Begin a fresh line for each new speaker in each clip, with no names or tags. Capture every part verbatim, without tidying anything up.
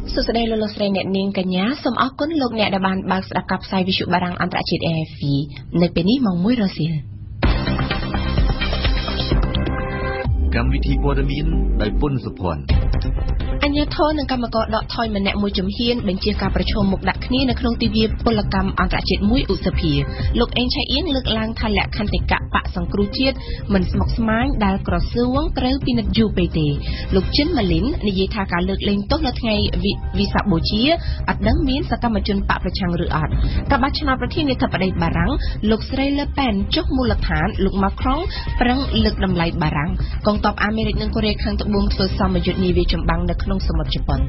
សុស្ដីលោកលោកស្រីអ្នកនាងកញ្ញាសូមអរគុណលោកអ្នកដែលបានបើកស្ដាប់ការផ្សាយវិទ្យុបារាំងអន្តរជាតិ R F I នៅពេលនេះម៉ោង មួយរសៀល
កម្មវិធីព័ត៌មានដោយពុនសុភ័ណ្ឌ
អញ្ញាធននិងកម្មករដកថយម្នាក់មួយជំហានបញ្ជាការប្រជុំមុខដាក់គ្នានៅក្នុងទិវាពលកម្មអន្តរជាតិមួយឧសភាលោកអេងឆៃអៀងលើកឡើងថាលក្ខន្តិកៈបកសង្គ្រោះជាតិមិនស្មុគស្មាញដែលក្រសួងត្រូវពិនិត្យយូរពេកទេលោកជិនម៉ាលីននិយាយថាការលើកលែងទោសនៅថ្ងៃវិសាខបូជាអត់ដឹងមានសកម្មជនបកប្រឆាំងឬអត់ការបោះឆ្នោតប្រធានាធិបតីបារាំងលោកស្រីលឺប៉ែនចុះមូលដ្ឋានលោកម៉ាក្រុងប្រឹងលើកតម្លៃបារាំងកងទ័ពអាមេរិកនិងកូរ៉េខាងត្បូងធ្វើសមយុទ្ធនាវាចម្បាំងនៅក្នុងសមុទ្រជប៉ុន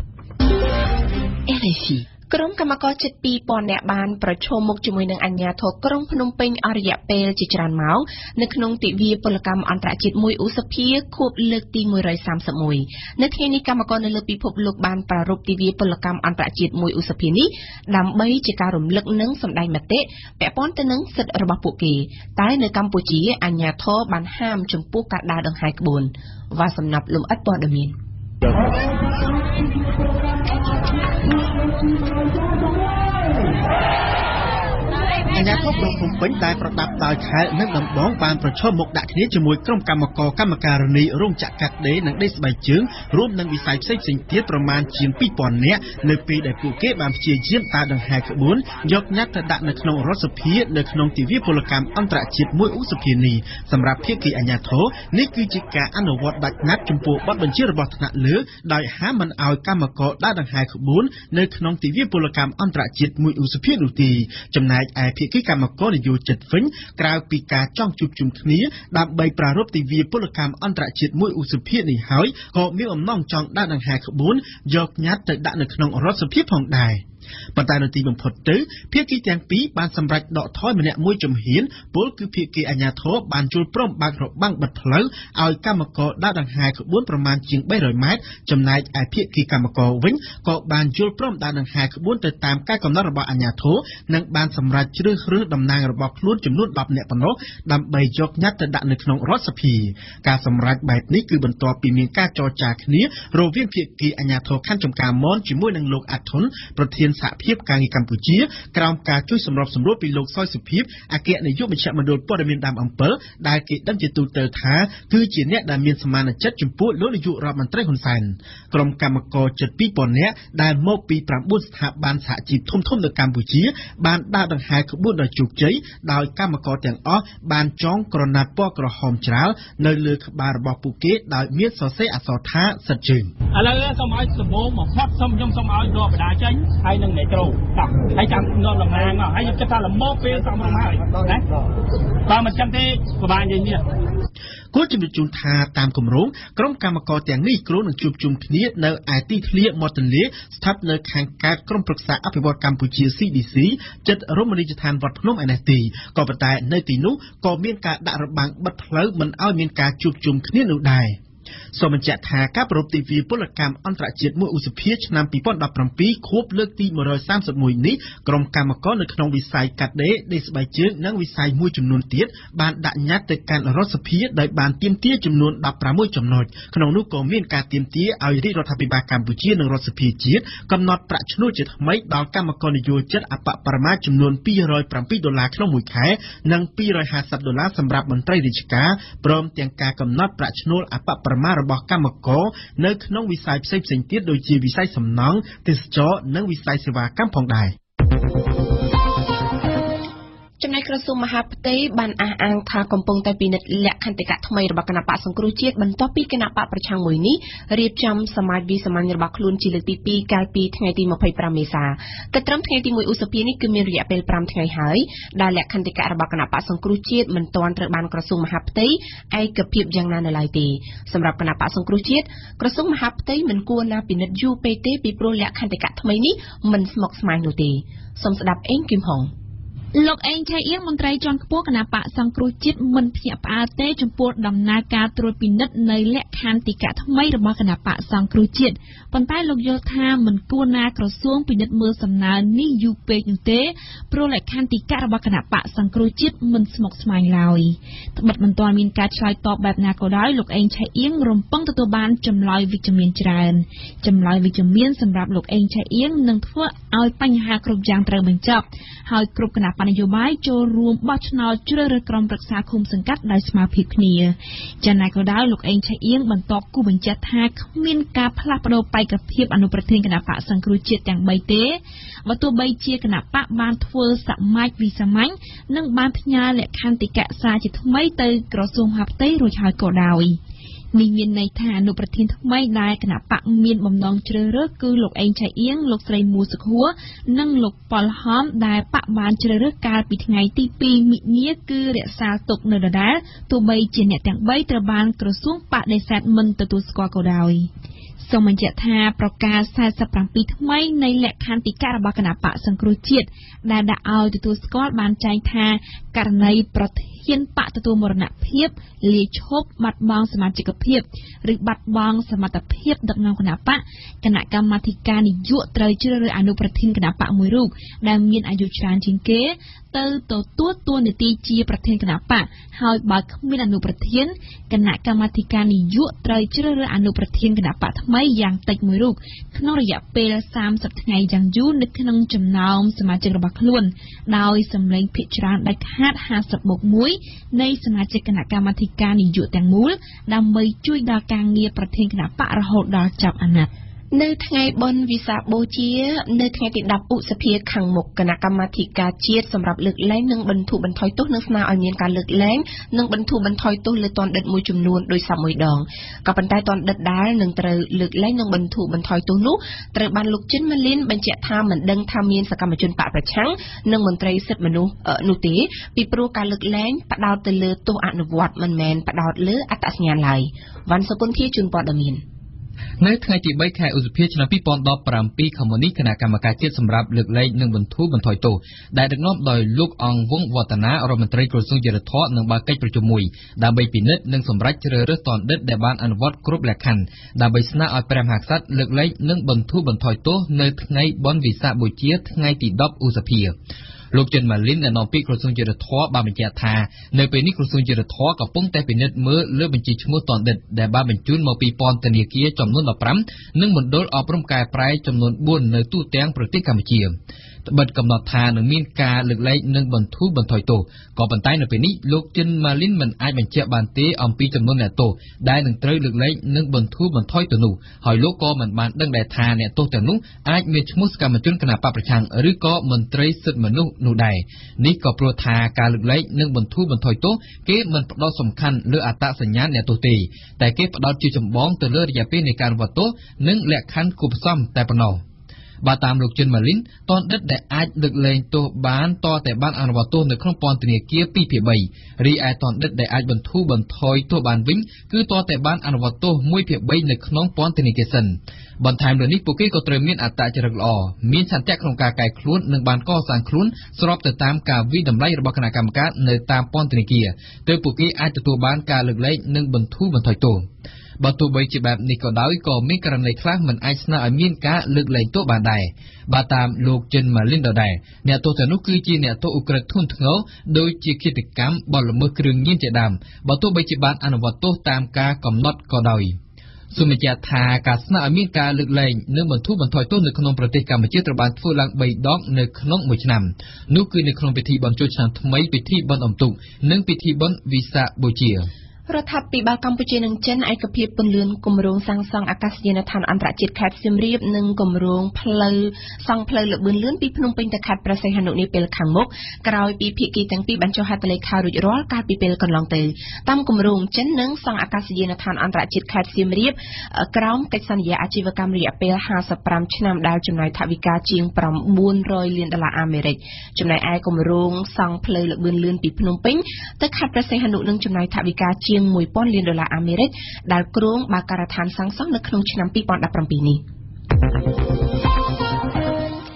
R F I ក្រុមកម្មករជិត ពីរពាន់ នាក់បានប្រឈមមុខជាមួយនឹងអាជ្ញាធរក្រុងភ្នំពេញអស់រយៈពេលជាច្រើនម៉ោងនៅក្នុងទិវាពលកម្មអន្តរជាតិមួយឧសភាខួបលើកទីមួយរយសាមសិបមួយនៅថ្ងៃនេះកម្មករនៅលើពិភពលោកបានប្រារព្ធទិវាពលកម្មអន្តរជាតិមួយឧសភានេះដើម្បីជាការរំលឹកនិងសម្ដែងមតិពាក់ព័ន្ធទៅនឹងសិទ្ធិរបស់ពួកគេតែនៅកម្ពុជាអាជ្ញាធរបានហាមចំពោះការដើរដង្ហែក្បួនវ៉ាសំណាប់លំអិតព័ត៌មាន
អាជ្ញាធរក្រុងភ្នំពេញដែលប្រដាប់ដោយខែលនិងដំបងបានប្រឈមមុខដាក់គ្នាជាមួយក្រុមកម្មករកម្មការិនីរោងចក្រកាត់ដេរនិងដេរស្បែកជើងរួមនឹងវិស័យផ្សេងៗទៀតប្រមាណជាង ពីរពាន់ នាក់នៅពេលដែលពួកគេបានព្យាយាមដើរដង្ហែក្បួនយកញត្តិទៅដាក់នៅក្នុងរដ្ឋសភានៅក្នុងទិវាពលកម្មអន្តរជាតិមួយឧសភានេះសម្រាប់ភាគីអាជ្ញាធរនេះគឺជាការអនុវត្តដាច់ណាត់ចំពោះបទបញ្ជារបស់ថ្នាក់លើដោយហាមមិនឲ្យកម្មករដើរដង្ហែក្បួននៅក្នុងទិវាពលកម្មអន្តរជាតិមួយឧសភានោះទេចំណែកឯភាគីកម្មករនយោជិតវិញក្រៅពីការចង់ជួបជុំគ្នាដើម្បីប្រារព្ធទិវាពលកម្មអន្តរជាតិមួយឧសភានេះហើយក៏មានអំណងចង់ដើរដង្ហែក្បួនយកញត្តិទៅដាក់នៅក្នុងរដ្ឋសភាផងដែរប៉ុន្តែនៅទីបំផុតទៅភាគីទាំងពីរបានសម្រេចដកថយម្នាក់មួយជំហានពលគឺភាគីអាជ្ញាធរបានជួលព្រមបើករបាំងបិទផ្លូវឲ្យកម្មករដើរដង្ហែក្បួនប្រមាណជាង បីរយ ម៉ែត្រចំណែកឯភាគីកម្មករវិញក៏បានជួលព្រមដើរដង្ហែក្បួនទៅតាមការកំណត់របស់អាជ្ញាធរនិងបានសម្រេចជ្រើសរើសតំណាងរបស់ខ្លួនចំនួន ដប់ នាក់ប៉ុណ្ណោះដើម្បីយកញត្តិទៅដាក់នៅក្នុងរដ្ឋសភាការសម្រេចបែបនេះគឺបន្ទាប់ពីមានការចរចាគ្នារវាងភាគីអាជ្ញាធរខណ្ឌចំការមនជាមួយនឹងលោកអាត់ធុនប្រធានសហភាពការងារកម្ពុជាក្រោមការជួយសម្របសម្រួលពីលោកសយសុភីអគ្គនាយកមជ្ឈមណ្ឌលព័ត៌មានដើមអំពិលដែលគេដឹងជាទូទៅថាគឺជាអ្នកដែលមានសមានចិត្តចំពោះលោកនាយករដ្ឋមន្ត្រីហ៊ុនសែនក្រុមកម្មករជិត ពីរពាន់ នាក់ដែលមកពី ប្រាំបួន ស្ថាប័នសហជីពធំៗនៅកម្ពុជាបានដើរដង្ហែក្បួនដោយជោគជ័យដោយកម្មករទាំងអស់បានចងក្រណាត់ពណ៌ក្រហមច្រាលនៅលើក្បាលរបស់ពួកគេដោយមានសរសេរអក្សរថាសិទ្ធិជើង
ឥឡូវសូមឲ្យសម្បូរមកផាត់សូមខ្ញុំសូមឲ្យដកបដាចេញហើយនឹងមេត្រូតាមហើយចាំនាំតំណាងមកហើយខ្ញុំគិតថាលំមកពេលសំរុំហើយណាបើមិនចឹងទេពិបាកនិយាយនេះ
គួរជំរាបជូនថាតាមគម្រោងក្រុមកម្មករទាំងនេះគ្រោងនឹងជួបជុំគ្នានៅឯទីធ្លាមាត់ទន្លេស្ថិតនៅខាងកើតក្រុមប្រឹក្សាអភិវឌ្ឍកម្ពុជា C D C ជិតរមណីយដ្ឋានវត្តភ្នំឯនេះទីក៏ប៉ុន្តែនៅទីនោះក៏មានការដាក់របាំងបិទផ្លូវមិនឲ្យមានការជួបជុំគ្នានោះដែរសូមបញ្ជាក់ថាការប្រារព្ធទិវាពលកម្មអន្តរជាតិមួយឧសភាឆ្នាំ ពីរពាន់ដប់ប្រាំពីរ ខួបលើកទីមួយរយសាមសិបមួយនេះក្រុមកម្មករនៅក្នុងវិស័យកាត់ដេរដេរស្បែកជើងនិងវិស័យមួយចំនួនទៀតបានដាក់ញត្តិទៅកាន់រដ្ឋសភាដោយបានទាមទារចំនួនដប់ប្រាំមួយចំណុចក្នុងនោះក៏មានការទាមទារឲ្យរាជរដ្ឋាភិបាលកម្ពុជានិងរដ្ឋសភាជាតិកំណត់ប្រាក់ឈ្នួលជាថ្មីដល់កម្មករនយោជិតអបបរមាចំនួន ពីររយប្រាំពីរ ដុល្លារក្នុងមួយខែនិងពីររយហាសិបដុល្លារសម្រាប់មន្ត្រីរាជការព្រមទាំងការកំណត់ប្រាក់ឈ្នួលអបបរមារបស់កម្មករនៅក្នុងវិស័យផ្សេងៗទៀតដូចជាវិស័យសំណង់ទេសចរណ៍និងវិស័យសេវាកម្មផងដែរ
ចំណែកក្រសួងមហាផ្ទៃបានអះអាងថាកំពុងតែពិនិត្យលក្ខន្តិកៈថ្មីរបស់គណៈបកសង្គ្រោះជាតិបន្ទាប់ពីគណៈបកប្រឆាំងមួយនេះរៀបចំសមាជវិសាមញ្ញរបស់ខ្លួនជាលើកទីពីរកាលពីថ្ងៃទីម្ភៃប្រាំមេសាទៅត្រឹមថ្ងៃទីមួយឧសភានេះគឺមានរយៈពេលប្រាំថ្ងៃហើយដែលលក្ខន្តិកៈរបស់គណៈបកសង្គ្រោះជាតិមិនទាន់ត្រូវបានក្រសួងមហាផ្ទៃឯកភាពយ៉ាងណានៅឡើយទេសម្រាប់គណៈបកសង្គ្រោះជាតិក្រសួងមហាផ្ទៃមិនគួរណាពិនិត្យយូរពេកទេពីព្រោះលក្ខន្តិកៈថ្មីនេះមិនស្មុគស្មាញនោះទេសូមស្ដាប់អេងគឹមហុង
លោកអេងឆៃអៀងមន្ត្រីជាន់ខ្ពស់គណៈបកសង្គ្រោះជាតិមិនភ្ញាក់ផ្អើលទេចំពោះដំណើរការត្រួតពិនិត្យនៅលក្ខន្តិកៈថ្មីរបស់គណៈបកសង្គ្រោះជាតិប៉ុន្តែលោកយល់ថាមិនគួរណាក្រសួងពិនិត្យមើលសំណើនេះយូរពេកនោះទេព្រោះលក្ខន្តិកៈរបស់គណៈបកសង្គ្រោះជាតិមិនស្មុគស្មាញឡើយត្បិតមិនទាន់មានការឆ្លើយតបបែបណាក៏ដោយលោកអេងឆៃអៀងរំពឹងទទួលបានចម្លើយវិជ្ជមានច្រើនចម្លើយវិជ្ជមានសម្រាប់លោកអេងឆៃអៀងនឹងធ្វើឲ្យបញ្ហាគ្រប់យ៉ាងត្រូវបញ្ចប់ហើយគ្រប់គណៈបកនយោបាយចូលរួមបោះឆ្នោតជ្រើសរើសក្រុមប្រឹក្សាឃុំសង្កាត់ដោយស្មើភាពគ្នាយ៉ាងណាក៏ដោយលោកអេងឆៃអៀងបន្តគូបញ្ជាក់ថាគ្មានការផ្លាស់ប្ដូរបេក្ខភាពអនុប្រធានគណៈបកសង្គ្រោះជាតិទាំងបីទេបើទោះបីជាគណៈបកបានធ្វើសមាជវិសាមញ្ញនិងបានផ្ញើលក្ខន្តិកៈសារជាថ្មីទៅក្រសួងមហាផ្ទៃរួចហើយក៏ដោយនេះមានន័យថាអនុប្រធានថ្មីដែលគណៈបកមានបំណងជ្រើសរើសគឺលោកអេងឆៃអៀងលោកស្រីមួសុខួរនិងលោកប៉ុលហំដែលបកបានជ្រើសរើសកាលពីថ្ងៃទីពីរមិនិនាគឺរក្សាទុកនៅដដែលទោះបីជាអ្នកទាំងបីត្រូវបានក្រសួងបដិសេធមិនទទួលស្គាល់ក៏ដោយសូមបញ្ជាក់ថាប្រកាសสี่สิบเจ็ดថ្មីនៃលក្ខន្តិកៈរបស់គណៈបកសង្គ្រោះជាតិដែលដាក់ឲ្យទទួលស្គាល់បានចែងថាករណីប្រធានបកទទួលមរណភាពលាឈប់បាត់បង់សមាជិកភាពឬបាត់បង់សមត្ថភាពដឹកនាំគណៈបកគណៈកម្មាធិការនយោបាយត្រូវជ្រើសរើសអនុប្រធានគណៈបកមួយរូបដែលមានអាយុច្រើនជាងគេទៅទទួលតួនាទីជាប្រធានគណៈបកហើយបើគ្មានអនុប្រធានគណៈកម្មាធិការនយោបាយត្រូវជ្រើសរើសអនុប្រធានគណៈបកថ្មីយ៉ាងតិចមួយរូបក្នុងរយៈពេលសាមសិបថ្ងៃយ៉ាងយូរនៅក្នុងចំណោមសមាជិករបស់ខ្លួនដោយសម្លេងភាគច្រើនដាច់ខាតห้าสิบបូកមួយនៃសមាជិកគណៈកម្មាធិការនយោបាយទាំងមូលដើម្បីជួយដល់ការងារប្រធានគណៈបករហូតដល់ចប់អាណត្តិនៅថ្ងៃបុណ្យវិសាខបូជានៅថ្ងៃទីដប់ឧសភាខាងមុខគណៈកម្មាធិការជាតិសម្រាប់លើកលែងនិងបន្ធូរបន្ថយទោសនឹងស្នើឲ្យមានការលើកលែងនិងបន្ធូរបន្ថយទោសលើទណ្ឌិតមួយចំនួនដោយសពមួយដងក៏ប៉ុន្តែទណ្ឌិតដែលនឹងត្រូវលើកលែងនិងបន្ធូរបន្ថយទោសនោះត្រូវបានលោកចិនម៉ាលីនបញ្ជាក់ថាមិនដឹងថាមានសកម្មជនបកប្រឆាំងនិងមន្ត្រីសិទ្ធិមនុស្សនោះទេពីព្រោះការលើកលែងផ្ដោតទៅលើទោសអនុវត្តមិនមែនផ្ដោតលើអត្តសញ្ញាណឡើយវ៉ាន់សុគន្ធាជួនព័ត៌មាននៅថ្ងៃទីបីខែឧសភាឆ្នាំពីរពាន់ដប់ប្រាំពីរខែមុននេះគណៈកម្មការជាតិសម្រាប់លើកលែងនិងបន្ធូរបន្ថយទោសដែលដឹកនាំដោយលោកអង្គវង្សវឌ្ឍនារដ្ឋមន្ត្រីក្រសួងយុទ្ធភ័ពនឹងបើកកិច្ចប្រជុំមួយដើម្បីពិនិត្យនិងសម្រេចជ្រើសរើសទណ្ឌិតដែលបានអនុវត្តគ្រប់លក្ខខណ្ឌដើម្បីស្នើឲ្យព្រះមហាក្សត្រលើកលែងនិងបន្ធូរបន្ថយទោសនៅថ្ងៃបុណ្យវិសាខបូជាថ្ងៃទីដប់ឧសភាលោកចិនម៉ាលីននៅក្នុងពីក្រសួងយុទ្ធភ័ពបានបញ្ជាក់ថានៅពេលនេះក្រសួងយុទ្ធភ័ពកំពុងតែពិនិត្យមើលលើបញ្ជីឈ្មោះទណ្ឌិតដែលបានបញ្ជូនមកពីពន្ធនាគារចំនួនដប់ប្រាំនិងមណ្ឌលអប់រំកែប្រែចំនួនបួននៅទូទាំងប្រទេសកម្ពុជាត្បិតកំណត់ថានឹងមានការលើកលែងនិងបន្ធូរបន្ថយទោសក៏ប៉ុន្តែនៅពេលនេះលោកចិនម៉ាលីនមិនអាចបញ្ជាក់បានទេអំពីចំនួនអ្នកទោសដែលនឹងត្រូវលើកលែងនិងបន្ធូរបន្ថយទៅនោះហើយលោកក៏មិនបានដឹងដែរថាអ្នកទោសទាំងនោះអាចមានឈ្មោះសកម្មជនគណបកប្រឆាំងឬក៏មន្ត្រីសិទ្ធិមនុស្សនោះដែរនេះក៏ព្រោះថាការលើកលែងនិងបន្ធូរបន្ថយទោសគេមិនផ្ដោតសំខាន់លើអត្តសញ្ញាណអ្នកទោសទេតែគេផ្ដោតជាចម្បងទៅលើរយៈពេលនៃការអនុវត្តទោសនិងលក្ខខណ្ឌគួបផ្សំតែប៉ុណ្ណោះបើតាមលោកចិនម៉ាលីនទណ្ឌិតដែលអាចលើកលែងទោសបានតតែបានអនុវត្តទោសនៅក្នុងពន្ធនាគារពីរភាគបីរីឯទណ្ឌិតដែលអាចបន្ធូរបន្ថយទោសបានវិញគឺតតែបានអនុវត្តទោសមួយភាគបីនៅក្នុងពន្ធនាគារសិនបន្ថែមលើនេះពួកគេក៏ត្រូវមានអត្តចរិតល្អមានឆន្ទៈក្នុងការកែខ្លួននិងបានកសាងខ្លួនស្របទៅតាមការវិតម្លៃរបស់គណៈកម្មការនៅតាមពន្ធនាគារទើបពួកគេអាចទទួលបានការលើកលែងនិងបន្ធូរបន្ថយទោសបើទោះបីជាបែបនេះក៏ដោយក៏មានករណីខ្លះមិនអាចស្នើឲ្យមានការលើកលែងទោសបានដែរបើតាមលោកចិនម៉ាលីនដដែលអ្នកទោសទាំងនោះគឺជាអ្នកទោសឧក្រិដ្ឋធ្ងន់ធ្ងរដូចជាឃាតកម្មបទល្មើសគ្រឿងញៀនជាដើមបើទោះបីជាបានអនុវត្តទោសតាមការកំណត់ក៏ដោយសូមបញ្ជាក់ថាការស្នើឲ្យមានការលើកលែងនិងបន្ធូរបន្ថយទោសនៅក្នុងប្រទេសកម្ពុជាត្រូវបានធ្វើឡើងបីដងនៅក្នុងមួយឆ្នាំនោះគឺនៅក្នុងពិធីបុណ្យចូលឆ្នាំថ្មីពិធីបុណ្យអុំទូកនិងពិធីបុណ្យវិសាខបូជារដ្ឋាភិបាលកម្ពុជានិងចិនឯកភាពពន្លឿនគម្រោងសាងសង់អាកាសយានដ្ឋានអន្តរជាតិខេត្តសៀមរាបនិងគម្រោងផ្លូវសង់ផ្លូវលបឿនលឿនពីភ្នំពេញទៅខេត្តព្រះសីហនុនាពេលខាងមុខក្រោយពីភាគីទាំងពីរបានចុះហត្ថលេខារួចរាល់កាលពីពេលកន្លងទៅតាមគម្រោងចិននឹងសង់អាកាសយានដ្ឋានអន្តរជាតិខេត្តសៀមរាបក្រោមកិច្ចសន្យាអាជីវកម្មរយៈពេលห้าสิบห้าឆ្នាំដែលចំណាយថវិកាជាង九百លានដុល្លារអាមេរិកចំណែកឯគម្រោងសង់ផ្លូវលបឿនលឿនពីភ្នំពេញទៅខេត្តព្រះសីហនុនឹងចំណាយថវិកាជាងមួយពាន់លានដុល្លារអាមេរិកដែលគ្រោងបើកការដ្ឋានសាងសង់នៅក្នុងឆ្នាំពីរពាន់ដប់ប្រាំពីរនេះ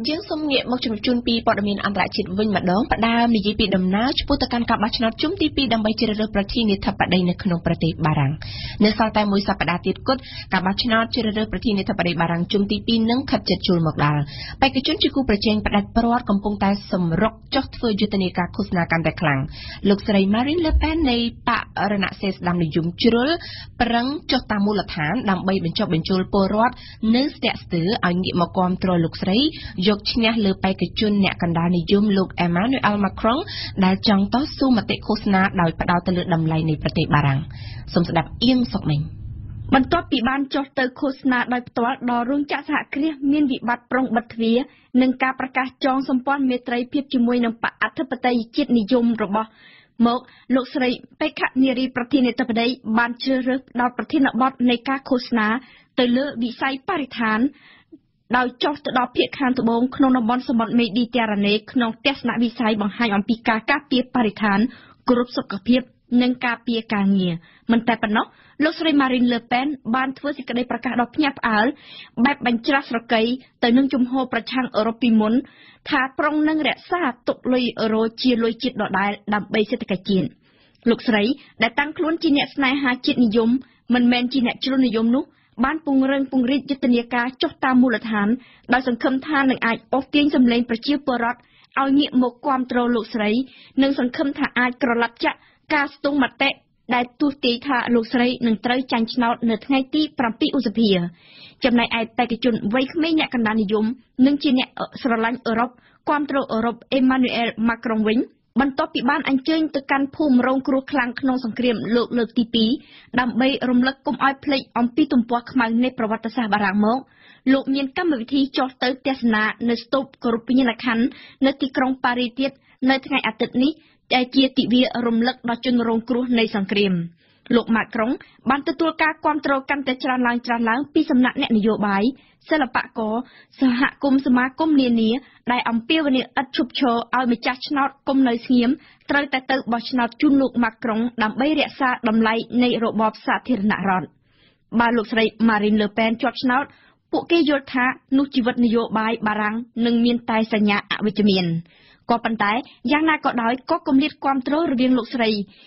យើងសូមងាកមកជំរាបជូនពីព័ត៌មានអន្តរជាតិវិញម្ដងផ្ដើមនិយាយពីដំណើរឆ្ពោះទៅកាន់ការបោះឆ្នោតជុំទីពីរដើម្បីជ្រើសរើសប្រធានាធិបតីនៅក្នុងប្រទេសបារាំងនៅសល់តែមួយសប្តាហ៍ទៀតគត់ការបោះឆ្នោតជ្រើសរើសប្រធានាធិបតីបារាំងជុំទីពីរនឹងខិតជិតចូលមកដល់បេក្ខជនជាគូប្រជែងផ្ដាច់ព្រាត់កំពុងតែសម្រុកចុះធ្វើយុទ្ធនាការឃោសនាកាន់តែខ្លាំងលោកស្រី Marine Le Pen នៃបករណសិរ្សស្ដាំនិយមជ្រុលប្រឹងចុះតាមមូលដ្ឋានដើម្បីបញ្ចុះបញ្ចូលពលរដ្ឋនៅស្ទាក់ស្ទើរឲ្យងាកមកគាំទ្រលោកស្រីយកឈ្នះលើបេក្ខជនអ្នកកណ្ដាលនិយមលោក Emmanuel Macron ដែលចង់តស៊ូមតិឃោសនាដោយផ្ដោតទៅលើតម្លៃនៃប្រទេសបារាំងសូមស្ដាប់អៀងសុកមិញ
បន្ទាប់ពីបានចុះទៅឃោសនាដោយផ្ទាល់ដល់រោងចក្រសហគ្រាសមានវិបត្តិប្រុងបិទទ្វារនិងការប្រកាសចងសម្ព័ន្ធមេត្រីភាពជាមួយនឹងបកអធិបតេយ្យជាតិនិយមរបស់មកលោកស្រីបេក្ខនារីប្រធានាធិបតីបានជ្រើសរើសដល់ប្រធានបទនៃការឃោសនាទៅលើវិស័យបរិស្ថានដោយចុះទៅដល់ភាគខាងត្បូងក្នុងតំបន់សមុទ្រមេឌីទែរ៉ាណេក្នុងទស្សនវិស័យបង្ហាញអំពីការការពារបរិស្ថានគោរពសុខភាពនិងការពារការងារមិនតែប៉ុណ្ណោះលោកស្រី Marine Le Pen បានធ្វើសេចក្តីប្រកាសដ៏ភ្ញាក់ផ្អើលបែបបញ្ច្រាស់ស្រកីទៅនឹងជំហរប្រឆាំងអឺរ៉ុបពីមុនថាប្រុងនឹងរក្សាទុកលុយអឺរ៉ូជាលុយជាតិដដែលដើម្បីសេដ្ឋកិច្ចជាតិលោកស្រីដែលតាំងខ្លួនជាអ្នកស្នេហាជាតិនិយមមិនមែនជាអ្នកជ្រុលនិយមនោះបានពង្រឹងពង្រីកយុទ្ធនាការចុះតាមមូលដ្ឋានដោយសង្ឃឹមថានឹងអាចអូសទាញសម្លេងប្រជាពលរដ្ឋឲ្យងាកមកគាំទ្រលោកស្រីនិងសង្ឃឹមថាអាចក្រឡាប់ចាក់ការស្ទង់មតិដែលទស្សទាយថាលោកស្រីនឹងត្រូវចាញ់ឆ្នោតនៅថ្ងៃទីប្រាំពីរឧសភាចំណែកឯបេក្ខជនវ័យក្មេងអ្នកកណ្ដាលនិយមនិងជាអ្នកស្រឡាញ់អឺរ៉ុបគាំទ្រអឺរ៉ុប Emmanuel Macron វិញបន្ទាប់ពីបានអញ្ជើញទៅកាន់ភូមិរងគ្រោះខ្លាំងក្នុងសង្គ្រាមលោកលើកទីពីរដើម្បីរំលឹកកុំឲ្យភ្លេចអំពីទំព័រខ្មៅនៃប្រវត្តិសាស្ត្របារាំងមកលោកមានកម្មវិធីចុះទៅទស្សនានៅស្ទូបគោរពវិញ្ញាណក្ខន្ធនៅទីក្រុងប៉ារីសទៀតនៅថ្ងៃអាទិត្យនេះដែលជាទិវារំលឹកដល់ជនរងគ្រោះនៃសង្គ្រាមលោក Macron បានទទួលការគាំទ្រកាន់តែច្រើនឡើងច្រើនឡើងពីសំណាក់អ្នកនយោបាយសិល្បករសហគមន៍សមាគមនានាដែលអំពាវនាវឥតឈប់ឈរឲ្យម្ចាស់ឆ្នោតគុំនៅស្ងៀមត្រូវតែទៅបោះឆ្នោតជូនលោក Macron ដើម្បីរក្សាតម្លៃនៃរបបសាធារណរដ្ឋបើលោកស្រី Marine Le Pen ជាប់ឆ្នោតពួកគេយល់ថានោះជីវិតនយោបាយបារាំងនឹងមានតែសញ្ញាអវិជ្ជមានក៏ប៉ុន្តែយ៉ាងណាក៏ដោយក៏គម្លាតគាំទ្ររវាងលោកស្រី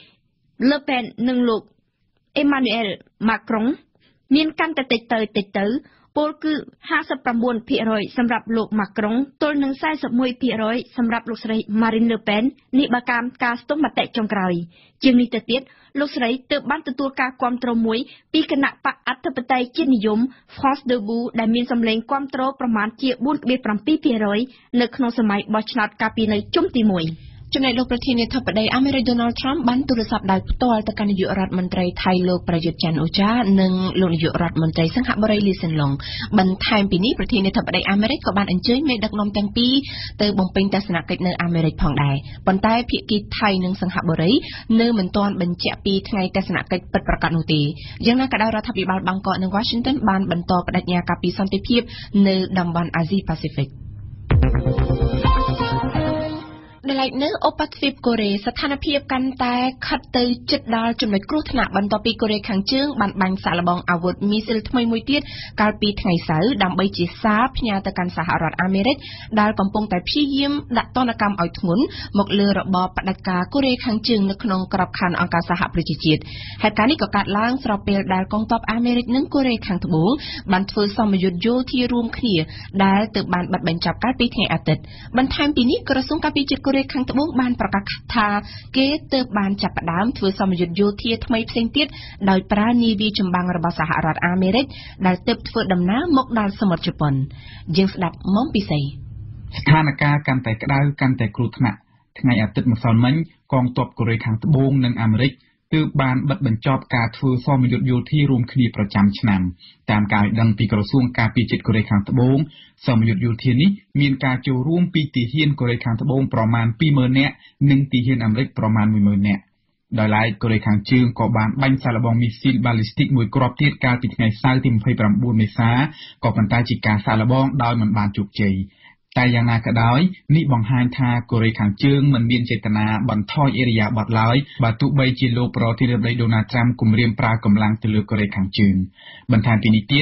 Le Pen និងលោក Emmanuel Macron មានកាន់តែតិចទៅតិចទៅពលគឺห้าสิบเก้าភាគរយសម្រាប់លោក Macron ទល់នឹងสี่สิบเอ็ดភាគរយសម្រាប់លោកស្រី Marine Le Pen នេះបើតាមការស្ទង់មតិចុងក្រោយជាងនេះទៅទៀតលោកស្រីទើបបានទទួលការគាំទ្រមួយពីគណៈបកអធិបតេយ្យជាតិនិយម France Debout ដែលមានសម្លេងគាំទ្រប្រមាណជាสี่.sevenភាគរយនៅក្នុងសម័យបោះឆ្នោតកាលពីនៅជុំទីមួយ
ចំណែកលោកប្រធានាធិបតីអាមេរិក Donald Trump បានទូរស័ព្ទដោយផ្ទាល់ទៅកាន់នាយករដ្ឋមន្ត្រីថៃលោកប្រយុទ្ធច័ន្ទអូចានិងលោកនាយករដ្ឋមន្ត្រីសិង្ហបុរីលីស៊ិនឡុងបន្ថែមពីនេះប្រធានាធិបតីអាមេរិកក៏បានអញ្ជើញមេដឹកនាំទាំងពីរទៅបំពេញទស្សនកិច្ចនៅអាមេរិកផងដែរប៉ុន្តែភាគីថៃនិងសិង្ហបុរីនៅមិនទាន់បញ្ជាក់ពីថ្ងៃទស្សនកិច្ចពិតប្រាកដនោះទេយ៉ាងណាក៏ដោយរដ្ឋាភិបាលបាងកកនិង Washington បានបន្តបដិញ្ញាការពីសន្តិភាពនៅតំបន់អាស៊ីប៉ាស៊ីហ្វិកដែលឡែកនៅអូប៉ាទ្វីបកូរ៉េស្ថានភាពកាន់តែខិតទៅជិតដល់ចំណុចគ្រោះថ្នាក់បន្ទាប់ពីកូរ៉េខាងជើងបានបាញ់សាកល្បងអាវុធមីស៊ីលថ្មីមួយទៀតកាលពីថ្ងៃសៅរ៍ដើម្បីជាសារផ្ញើទៅកាន់សហរដ្ឋអាមេរិកដែលកំពុងតែព្យាយាមដាក់ទណ្ឌកម្មឲ្យធ្ងន់មកលើរបបផ្ដាច់ការកូរ៉េខាងជើងនៅក្នុងក្របខ័ណ្ឌអង្គការសហប្រជាជាតិហេតុការណ៍នេះក៏កើតឡើងស្របពេលដែលកងទ័ពអាមេរិកនិងកូរ៉េខាងត្បូងបានធ្វើសមយុទ្ធយោធារួមគ្នាដែលទើបបានបិទបញ្ចប់កាលពីថ្ងៃអាទិត្យបន្ថែមពីនេះក្រសួងការពារជាតិកូរ៉េខាងត្បូងបានប្រកាសថាគេទើបបានចាប់ផ្ដើមធ្វើសមយុទ្ធយោធាថ្មីផ្សេងទៀតដោយប្រើនាវាចម្បាំងរបស់សហរដ្ឋអាមេរិកដែលទើបធ្វើដំណើរមកដល់សមុទ្រជប៉ុនយើងស្ដាប់មុំពិសេស
ស្ថានភាពកាន់តែក្តៅកាន់តែគ្រោះថ្នាក់ថ្ងៃអាទិត្យម្សិលមិញកងទ័ពកូរ៉េខាងត្បូងនិងអាមេរិកទើបបានបិទបញ្ចប់ការធ្វើសមយុទ្ធយោធារួមគ្នាប្រចាំឆ្នាំតាមការដឹងពីក្រសួងការពារជាតិកូរ៉េខាងត្បូងសមយុទ្ធយោធានេះមានការចូលរួមពីទាហានកូរ៉េខាងត្បូងប្រមាណពីរម៉ឺននាក់និងទាហានអាមេរិកប្រមាណមួយម៉ឺននាក់ដោយឡែកកូរ៉េខាងជើងក៏បានបាញ់សាកល្បងមីស៊ីលបាល់លីស្ទិកមួយគ្រាប់ទៀតកាលពីថ្ងៃសៅរ៍ទីยี่สิบเก้าមេសាក៏ប៉ុន្តែជាការសាកល្បងដោយមិនបានជោគជ័យតែយ៉ាងណាក៏ដោយនេះបង្ហាញថាកូរ៉េខាងជើងមិនមានចេតនាបន្ថយអេរយាប័តឡើយបើទោះបីជាលោកប្រធានាធិបតី Donald Trump គម្រាមប្រើកម្លាំងទៅលើកូរ៉េខាងជើងបន្ថែមពីនេះទៀត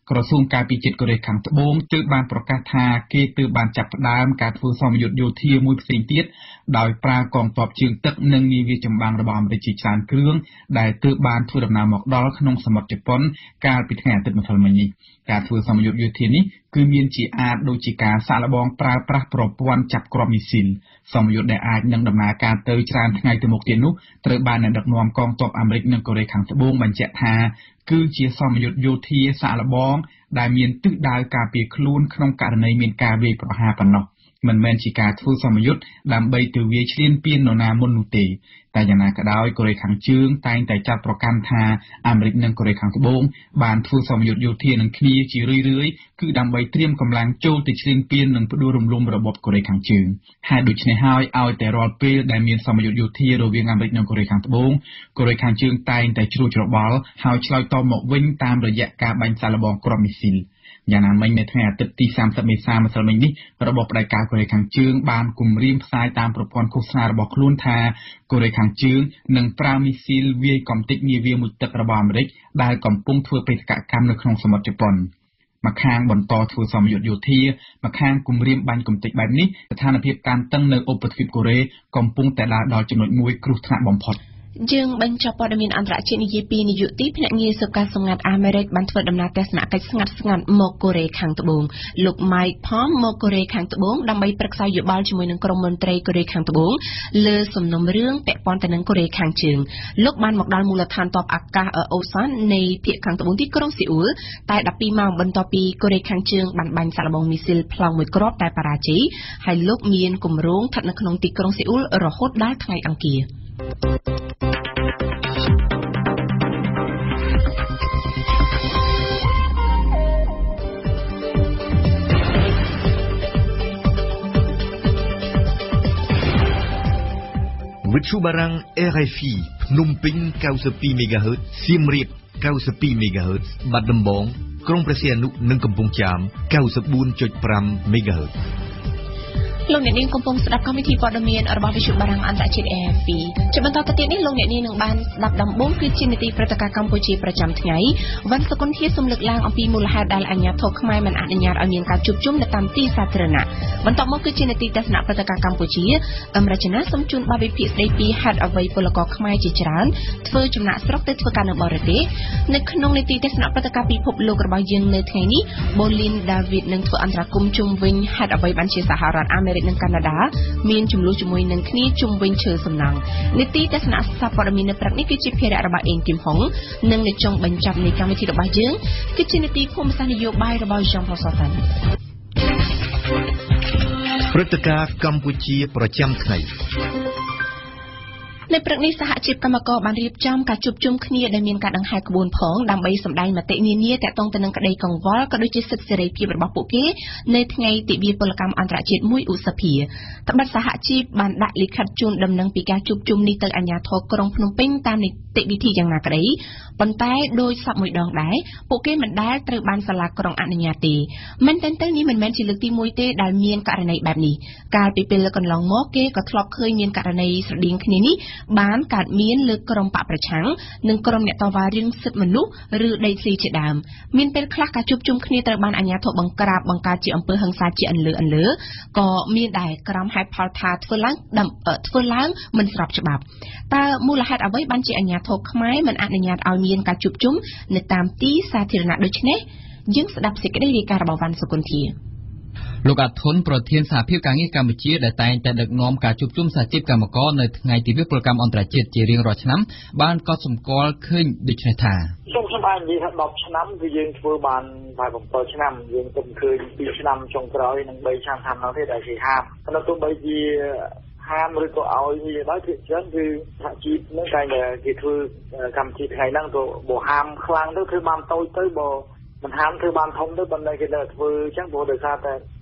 ក្រសួងការពារជាតិកូរ៉េខាងត្បូងទើបបានប្រកាសថាគេទើបបានចាប់ផ្ដើមការធ្វើសមយុទ្ធយោធាមួយផ្សេងទៀតដោយប្រើកងទ័ពជើងទឹកនិងនាវាចម្បាំងរបស់អាមេរិកជាច្រើនគ្រឿងដែលទើបបានធ្វើដំណើរមកដល់ក្នុងសមុទ្រជប៉ុនកាលពីថ្ងៃអាទិត្យម្សិលមិញនេះការធ្វើសមយុទ្ធយោធានេះគឺមានជាអាចដូចជាការសាកល្បងប្រើប្រាស់ប្រព័ន្ធចាប់គ្រាប់មីស៊ីលសមយុទ្ធដែលអាចនឹងដំណើរការទៅច្រើនថ្ងៃទៅមុខទៀតនោះត្រូវបានអ្នកដឹកនាំកងទ័ពអាមេរិកនិងកូរ៉េខាងត្បូងបញ្ជាក់ថាគឺជាសមយុទ្ធយោធាសាកល្បងដែលមានទិសដៅការពារខ្លួនក្នុងករណីមានការវាយប្រហារប៉ុណ្ណោះមិនមែនជាការធ្វើសមយុទ្ធដើម្បីទៅវាយឈ្លានពាននរណាមុននោះទេតែយ៉ាងណាក៏ដោយកូរ៉េខាងជើងតែងតែចាត់ប្រកាន់ថាអាមេរិកនិងកូរ៉េខាងត្បូងបានធ្វើសមយុទ្ធយោធានឹងគ្នាជារឿយៗគឺដើម្បីត្រៀមកម្លាំងចូលទៅឈ្លានពាននិងផ្ដួលរំលំរបបកូរ៉េខាងជើងហើយដូច្នេះហើយឲ្យតែរាល់ពេលដែលមានសមយុទ្ធយោធារវាងអាមេរិកនិងកូរ៉េខាងត្បូងកូរ៉េខាងជើងតែងតែជ្រួលច្របល់ហើយឆ្លើយតបមកវិញតាមរយៈការបាញ់សាកល្បងគ្រាប់មីស៊ីលយ៉ាងណាមិញនៅថ្ងៃអាទិត្យទីសាមសិបមេសាម្សិលមិញនេះរបបផ្ដាច់ការកូរ៉េខាងជើងបានគម្រាមផ្សាយតាមប្រព័ន្ធឃោសនារបស់ខ្លួនថាកូរ៉េខាងជើងនឹងប្រើមីស៊ីលវាយកំទេចនាវាមួយទឹករបស់អាមេរិកដែលកំពុងធ្វើបេសកកម្មនៅក្នុងសមុទ្រជប៉ុនមកខាងបន្តធ្វើសមយុទ្ធយោធាមកខាងគម្រាមបាញ់កំទេចបែបនេះស្ថានភាពតានតឹងនៅឧបទ្វីបកូរ៉េកំពុងតែដើរដល់ចំណុចមួយគ្រោះថ្នាក់បំផុត
យើងបញ្ចប់ព័ត៌មានអន្តរជាតិនិយាយពីនាយកទីភ្នាក់ងារស៊ើបការសម្ងាត់អាមេរិកបានធ្វើដំណើរទស្សនកិច្ចស្ងាត់ស្ងាត់មកកូរ៉េខាងត្បូងលោក Mike Pom មកកូរ៉េខាងត្បូងដើម្បីប្រឹក្សាយោបល់ជាមួយនឹងក្រុមមន្ត្រីកូរ៉េខាងត្បូងលើសំណុំរឿងពាក់ព័ន្ធទៅនឹងកូរ៉េខាងជើងលោកបានមកដល់មូលដ្ឋានទ័ពអាកាសអូសាននៃភាគខាងត្បូងទីក្រុងសេអ៊ូលតែដប់ពីរម៉ោងបន្ទាប់ពីកូរ៉េខាងជើងបានបាញ់សាកល្បងមីស៊ីលប្លង់មួយគ្រាប់តែបរាជ័យហើយលោកមានគម្រោងស្ថិតនៅក្នុងទីក្រុងសេអ៊ូលរហូតដល់ថ្ងៃអង្គារ
វិទ្យុបារាំង R F I ភ្នំពេញ ninety-two megahertz សៀមរាប ninety-two megahertz បាត់ដំបងក្រុងព្រះសីហនុនិងកំពង់ចាម ninety-four point five megahertz
លោកអ្នកនាងកំពុងស្ដាប់កម្មវិធីព័ត៌មានរបស់វិទ្យុបារាំងអន្តរជាតិ R F I ជាបន្តទៅទៀតនេះលោកអ្នកនាងនឹងបានស្ដាប់ដំបូងគឺជានីតិព្រឹត្តិការណ៍កម្ពុជាប្រចាំថ្ងៃវ៉ាន់សុគន្ធាសូមលើកឡើងអំពីមូលហេតុដែលអាជ្ញាធរខ្មែរមិនអនុញ្ញាតឲ្យមានការជួបជុំនៅតាមទីសាធារណៈបន្ទាប់មកគឺជានីតិទស្សនៈព្រឹត្តិការណ៍កម្ពុជាអមរជនាសូមជូនបទវិភាគស្ដីពីហេតុអ្វីពលករខ្មែរជាច្រើនធ្វើចំណាក់ស្រុកទៅធ្វើការនៅបរទេសនៅក្នុងនីតិទស្សនៈព្រឹត្តិការណ៍ពិភពលោករបស់យើងនៅថ្ងៃនេះ Bolin David នឹងធ្វើអន្តរាគមន៍ជុំវិញហេតុអ្វីបានជាសហរដ្ឋអាមេរិកនិងកាណាដាមានចំនួនជាមួយនឹងគ្នាជុំវិញឈើសំណង់នីតិទស្សនៈសាព័ត៌មាននៅព្រឹកនេះគឺជាភារៈរបស់អេងគឹមហុងនិងនៅចុងបញ្ចប់នៃកម្មវិធីរបស់យើងគឺជានីតិភូមិសាស្ត្រនយោបាយរបស់ចងផសតាន
ព្រឹត្តិការណ៍កម្ពុជាប្រចាំថ្ងៃ
នៅព្រឹកនេះសហជីពកម្មករបានរៀបចំការជួបជុំគ្នាដែលមានការដង្ហែក្បួនផងដើម្បីសម្ដែងមតិនានាទាក់ទងទៅនឹងក្តីកង្វល់ក៏ដូចជាសិទ្ធិសេរីភាពរបស់ពួកគេនៅថ្ងៃទិវាពលកម្មអន្តរជាតិមួយឧសភាត្បិតសហជីពបានដាក់លិខិតជូនដំណឹងពីការជួបជុំនេះទៅអាជ្ញាធរក្រុងភ្នំពេញតាមនីតិវិធីយ៉ាងណាក្តីប៉ុន្តែដោយសពមួយដងដែរពួកគេមិនដែលត្រូវបានសាលាក្រុងអនុញ្ញាតទេមែនទែនទៅនេះមិនមែនជាលើកទីមួយទេដែលមានករណីបែបនេះកាលពីពេលកន្លងមកគេក៏ធ្លាប់ឃើញមានករណីស្រដៀងគ្នានេះបានកើតមានលើក្រុមបកប្រឆាំងនិងក្រុមអ្នកតវ៉ារឿងសិទ្ធិមនុស្សឬដីធ្លីជាដើមមានពេលខ្លះការជួបជុំគ្នាត្រូវបានអាជ្ញាធរបង្ក្រាបបង្កើតជាអំពើហិង្សាជាអន្លើអន្លើក៏មានដែរក្រុមហេតុផលថាធ្វើឡើងធ្វើឡើងមិនស្របច្បាប់តើមូលហេតុអ្វីបានជាអាជ្ញាធរខ្មែរមិនអនុញ្ញាតឲ្យមានការជួបជុំនៅតាមទីសាធារណៈដូចនេះយើងស្ដាប់សេចក្តីរាយការណ៍របស់វ៉ាន់សុគន្ធា
លោកអាធុនប្រធានសហភាពការងារកម្ពុជាដែលតែងតែដឹកនាំការជួបជុំសហជីពកម្មករនៅថ្ងៃទិវាពលកម្មអន្តរជាតិជារៀងរាល់ឆ្នាំបានកត់សម្គាល់ឃើញដូចនេះថា
ខ្ញុំខ្ញុំអាចនិយាយថាtenឆ្នាំគឺយើងធ្វើបានតែsevenឆ្នាំយើងទៅឃើញtwoឆ្នាំចុងក្រោយនិងthreeឆ្នាំតាមនោះទេដែលគេហាមដល់ទោះបីជាហាមឬក៏ឲ្យនិយាយដល់គឺច្រើនគឺសហជីពនឹងតែគេធ្វើកម្មវិធីថ្ងៃហ្នឹងទៅបើហាមខ្លាំងទៅធ្វើបានតូចទៅបើមិនហាមធ្វើបានធំទៅប៉ុន្តែគេនៅធ្វើអញ្ចឹងព្រោះដោយសារតែ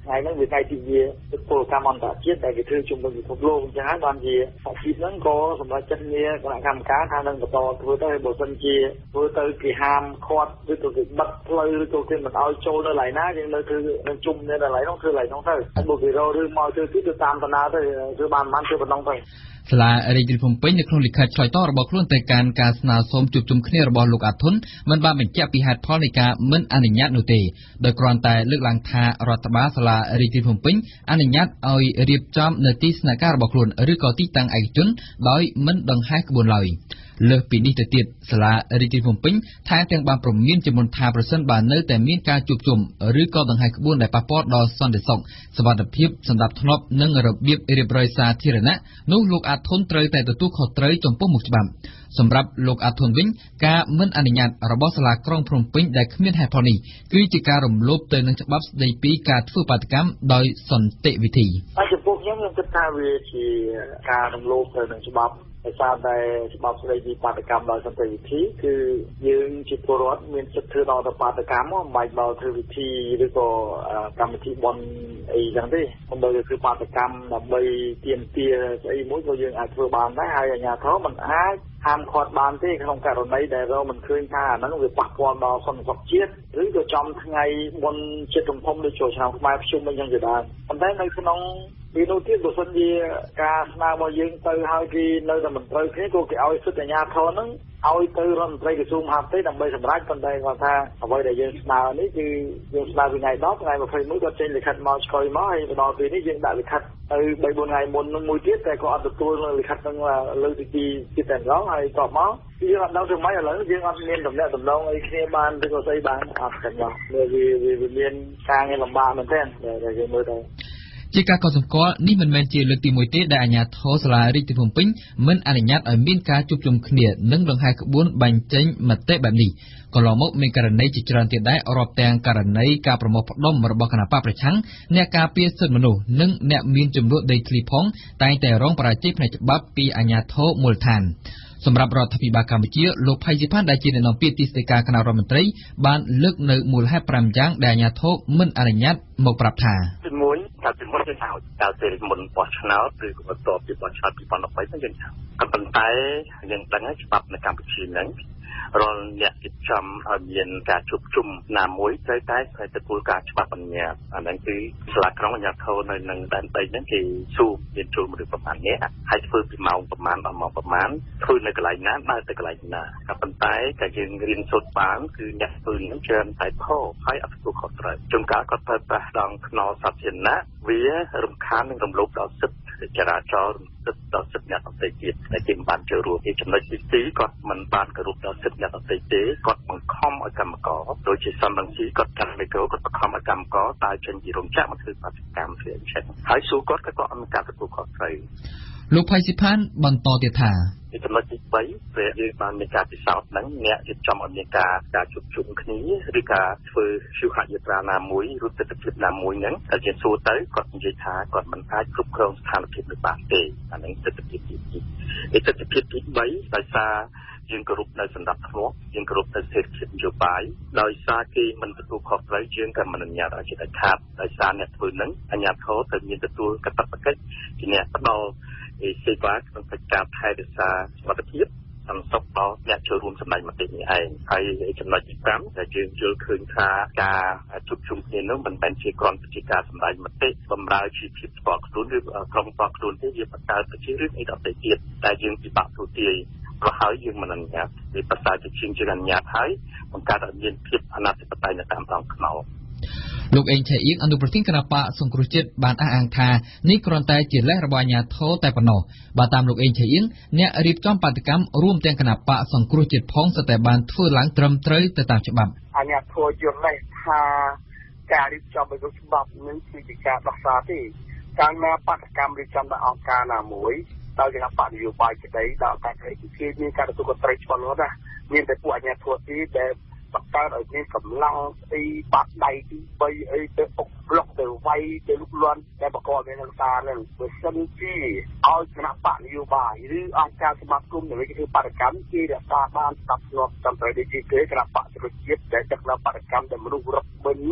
ngày nó việc ngày thì gì cái bộ cam on tạ chiết tại cái thư chung với thuộc lô chẳng hạn đoàn gì họ chỉ nó có sầm lại chân nghe còn lại cam cá tha nâng to với tới bộ phân chia với tới kỳ ham khoát với tôi cái bắt lơi với tôi cái mình ao trôi nó lại ná nhưng nơi thư chung nên là lại nó thư lại nó thôi bộ cái rồi thư mò thư cứ từ tam tận na thôi thư bàn bàn thư bàn nông thôi
សាលារាជធានីភ្នំពេញនៅក្នុងលិខិតឆ្លើយតបរបស់ខ្លួនទៅកាន់ការស្នើសុំជួបជុំគ្នារបស់លោកអាធុនមិនបានបញ្ជាក់ពីហេតុផលនៃការមិនអនុញ្ញាតនោះទេដោយគ្រាន់តែលើកឡើងថារដ្ឋបាលសាលារាជធានីភ្នំពេញអនុញ្ញាតឲ្យរៀបចំនៅទីស្នាក់ការរបស់ខ្លួនឬក៏ទីតាំងឯកជនដោយមិនដង្ហែក្បួនឡើយលើសពីនេះទៅទៀតសាលារាជធានីភ្នំពេញថែមទាំងបានព្រមានជាមុនថាប្រសិនបើនៅតែមានការជួបជុំឬក៏ដង្ហែក្បួនដែលប៉ះពាល់ដល់សន្តិសុខសុវត្ថិភាពសណ្ដាប់ធ្នាប់និងរបៀបរៀបរយសាធារណៈនោះលោកអាធុនត្រូវតែទទួលខុសត្រូវចំពោះមុខច្បាប់សម្រាប់លោកអាធុនវិញការមិនអនុញ្ញាតរបស់សាលាក្រុងភ្នំពេញដែលគ្មានហេតុផលនេះគឺជាការរំលោភទៅនឹងច្បាប់ស្តីពីការធ្វើបាតកម្មដោយសន្តិវិធី
ហើយចំពោះខ្ញុំខ្ញុំគិតថាវាជាការរំលោភទៅនឹងច្បាប់ដោយសារតែច្បាប់ស្តីពីបាតកម្មដោយសន្តិវិធីគឺយើងជាពលរដ្ឋមានសិទ្ធិធ្វើដល់ទៅបាតកម្មមិនបាច់ដល់ធ្វើវិធីឬក៏កម្មវិធីបន់អីចឹងទេមិនដូចគឺបាតកម្មដើម្បីទាមទារស្អីមួយក៏យើងអាចធ្វើបានដែរហើយអាជ្ញាធរមិនអាចហាមឃាត់បានទេក្នុងករណីដែលเราមិនឃើញថាអាហ្នឹងវាប៉ះពាល់ដល់សន្តិសុខជាតិឬក៏ចំថ្ងៃបុណ្យជាតិធំៗដូចចូលឆ្នាំខ្មែរភ្ជុំអីចឹងជាដើមប៉ុន្តែនៅក្នុងពីនោះទៀតបើសិនជាការស្នើរបស់យើងទៅហើយគេនៅតែមិនត្រូវគ្នាក៏គេឲ្យសិទ្ធិអាជ្ញាធរហ្នឹងឲ្យទៅរដ្ឋមន្ត្រីក្រសួងមហាផ្ទៃដើម្បីសម្រេចប៉ុន្តែគាត់ថាអ្វីដែលយើងស្នើនេះគឺយើងស្នើពីថ្ងៃដប់ថ្ងៃម្ភៃមួយគាត់ចេញលិខិតមកឆ្កុយមកហើយដល់ពេលនេះយើងដាក់លិខិតទៅបីបួនថ្ងៃមុននោះមួយទៀតតែគាត់អត់ទទួលលិខិតហ្នឹងលើកទីពីរទៀតតែម្ដងហើយតបមកយើងអត់ដឹងធ្វើម៉េចឥឡូវយើងអត់មានតំណែងតំណងអីគ្នាបានឬក៏ស្អីបានអត់ឃើញមកវាវាមានការងារលំបាកមែនទែនដែលយើងមើលទៅ
ជាការកត់សម្គាល់នេះមិនមែនជាលើកទីមួយទេដែលអាជ្ញាធរសាលារាជធានីភ្នំពេញមិនអនុញ្ញាតឲ្យមានការជួបជុំគ្នានិងដង្ហែក្បួនបញ្ចេញមតិបែបនេះកន្លងមកមានករណីជាច្រើនទៀតដែររាប់ទាំងករណីការប្រមូលផ្ដុំរបស់គណបកប្រឆាំងអ្នកការពារសិទ្ធិមនុស្សនិងអ្នកមានចំនួនដីធ្លីផងតែងតែរងបរាជ័យផ្នែកច្បាប់ពីអាជ្ញាធរមូលដ្ឋានសម្រាប់រដ្ឋាភិបាលកម្ពុជាលោកផៃស៊ីផានដែលជាអ្នកនាំពាក្យទីស្តីការគណៈរដ្ឋមន្ត្រីបានលើកនៅមូលហេតុប្រាំយ៉ាងដែលអាជ្ញាធរមិនអនុញ្ញាតមកប្រាប់ថា
ទីមួយថាពីមុនយើងហៅតែពេលមុនបោះឆ្នោតឬក៏បន្ទាប់ពីបោះឆ្នោតពីរពាន់ដប់បីហ្នឹងយើងហៅក៏ប៉ុន្តែយើងដឹងហើយច្បាប់នៅកម្ពុជាហ្នឹងរាល់អ្នកគិតចំឲ្យមានការជួបជុំណាមួយត្រូវតែត្រូវទទួលការច្បាប់បញ្ញត្តិអាហ្នឹងគឺសាលាក្រុងអាជ្ញាធរនៅនឹងដែនដីហ្នឹងគេសួរមានចូលមនុស្សប្រមាណនេះហើយធ្វើពីម៉ោងប្រមាណដល់ម៉ោងប្រមាណធ្វើនៅកន្លែងណាដើរទៅកន្លែងណាក៏ប៉ុន្តែតែយើងរៀនសូត្របានគឺអ្នកធ្វើហ្នឹងច្រើនតែខុសហើយអត់ទទួលខុសត្រូវជួនកាលក៏ប្រើប្រាស់ដងថ្នល់សាធារណៈវារំខាននិងរំលោភដល់សិទ្ធិចរាចរណ៍សិទ្ធិដល់សិទ្ធិអ្នកដទៃទៀតដែលគេមិនបានចូលរួមពីចំណុចទីពីរគាត់មិនបានគោរពដល់សិទ្ធិអ្នកដទៃទេគាត់បង្ខំឲ្យកម្មករដូចជាសំរងស៊ីគាត់កាន់មីក្រូគាត់បង្ខំឲ្យកម្មករតើចេញពីរោងចក្រមកធ្វើបាតកម្មធ្វើអញ្ចឹងហើយសួរគាត់ក៏គាត់អត់មានការទទួលខុសត្រូវ
លោកផៃស៊ីផានបន្តទៀតថា
ចំណុចទីបីពេលយើងបានមានការពិសោធន៍ហ្នឹងអ្នករៀបចំឲ្យមានការការជួបជុំគ្នាឬការធ្វើಶಿវហយាត្រាណាមួយឬទស្សនវិជ្ជាណាមួយហ្នឹងតែយើងសួរទៅគាត់និយាយថាគាត់មិនអាចគ្រប់គ្រងស្ថានភាពនេះបានទេអាហ្នឹងទស្សនវិជ្ជាទីពីរទស្សនវិជ្ជាទីបីដោយសារយើងគោរពនៅសណ្ដាប់ធ្នាប់យើងគោរពនៅសេដ្ឋកិច្ចនយោបាយដោយសារគេមិនទទួលខុសត្រូវយើងក៏មិនអនុញ្ញាតឲ្យជាដាច់ខាតដោយសារអ្នកធ្វើហ្នឹងអាជ្ញាធរត្រូវមានទទួលកាតព្វកិច្ចជាអ្នកផ្ដល់សេវាក្នុងកិច្ចការថែរក្សាសុខភាពសន្តិសុខដល់អ្នកចូលរួមសម្ដែងមតិនេះឯងហើយចំណុចទីប្រាំដែលយើងយល់ឃើញថាការជួបជុំគ្នានោះមិនមែនជាគ្រាន់តែជាការសម្ដែងមតិបំរើជីវភាពផ្ទាល់ខ្លួនឬក្រុមផ្ទាល់ខ្លួនទេវាបង្កើតទៅជារឿងអីដទៃទៀតតែយើងពិបាកទូទាយព្រោះហើយយើងមិនអនុញ្ញាតវាប្រសើរជាជាងជាអនុញ្ញាតហើយបង្កើតឲ្យមានភាពអនាធិបតេយ្យនៅតាមដងខ្នល់
លោកអេងឆៃអៀងអនុប្រធានគណៈបកសង្គ្រោះជាតិបានអះអាងថានេះគ្រាន់តែជាលេសរបស់អាជ្ញាធរតែប៉ុណ្ណោះបើតាមលោកអេងឆៃអៀងអ្នករៀបចំបាតកម្មរួមទាំងគណៈបកសង្គ្រោះជាតិផងសុទ្ធតែបានធ្វើឡើងត្រឹមត្រូវទៅតាមច្បាប់
អាជ្ញាធរយល់ដែរថាការរៀបចំដោយច្បាប់នឹងគឺជាការដោះសារទេកាលណាបាតកម្មរៀបចំដោយអង្គការណាមួយដោយគណៈបកនយោបាយក្តីដល់ការឯកគេមានការទទួលខុសត្រូវច្បាស់លាស់ណាមានតែពួកអាជ្ញាធរទីដែលបង្កើតឲ្យមានកម្លាំងស្អីបាត់ដៃទីបីអីទៅអុកប្លុកទៅវាយទៅលុកលាន់តែបកកមាននឹងសារហ្នឹងបើសិនជាឲ្យគណៈបកនយោបាយឬអង្គការសមាគមដែលគេធ្វើបាតកម្មគេរក្សាបានស្ដាប់ស្នាប់តាមត្រូវដូចជាគេគណៈបកប្រជាជាតិដែលដឹកនាំបាតកម្មដែលមនុស្សរាប់ម៉ឺននាក់ជ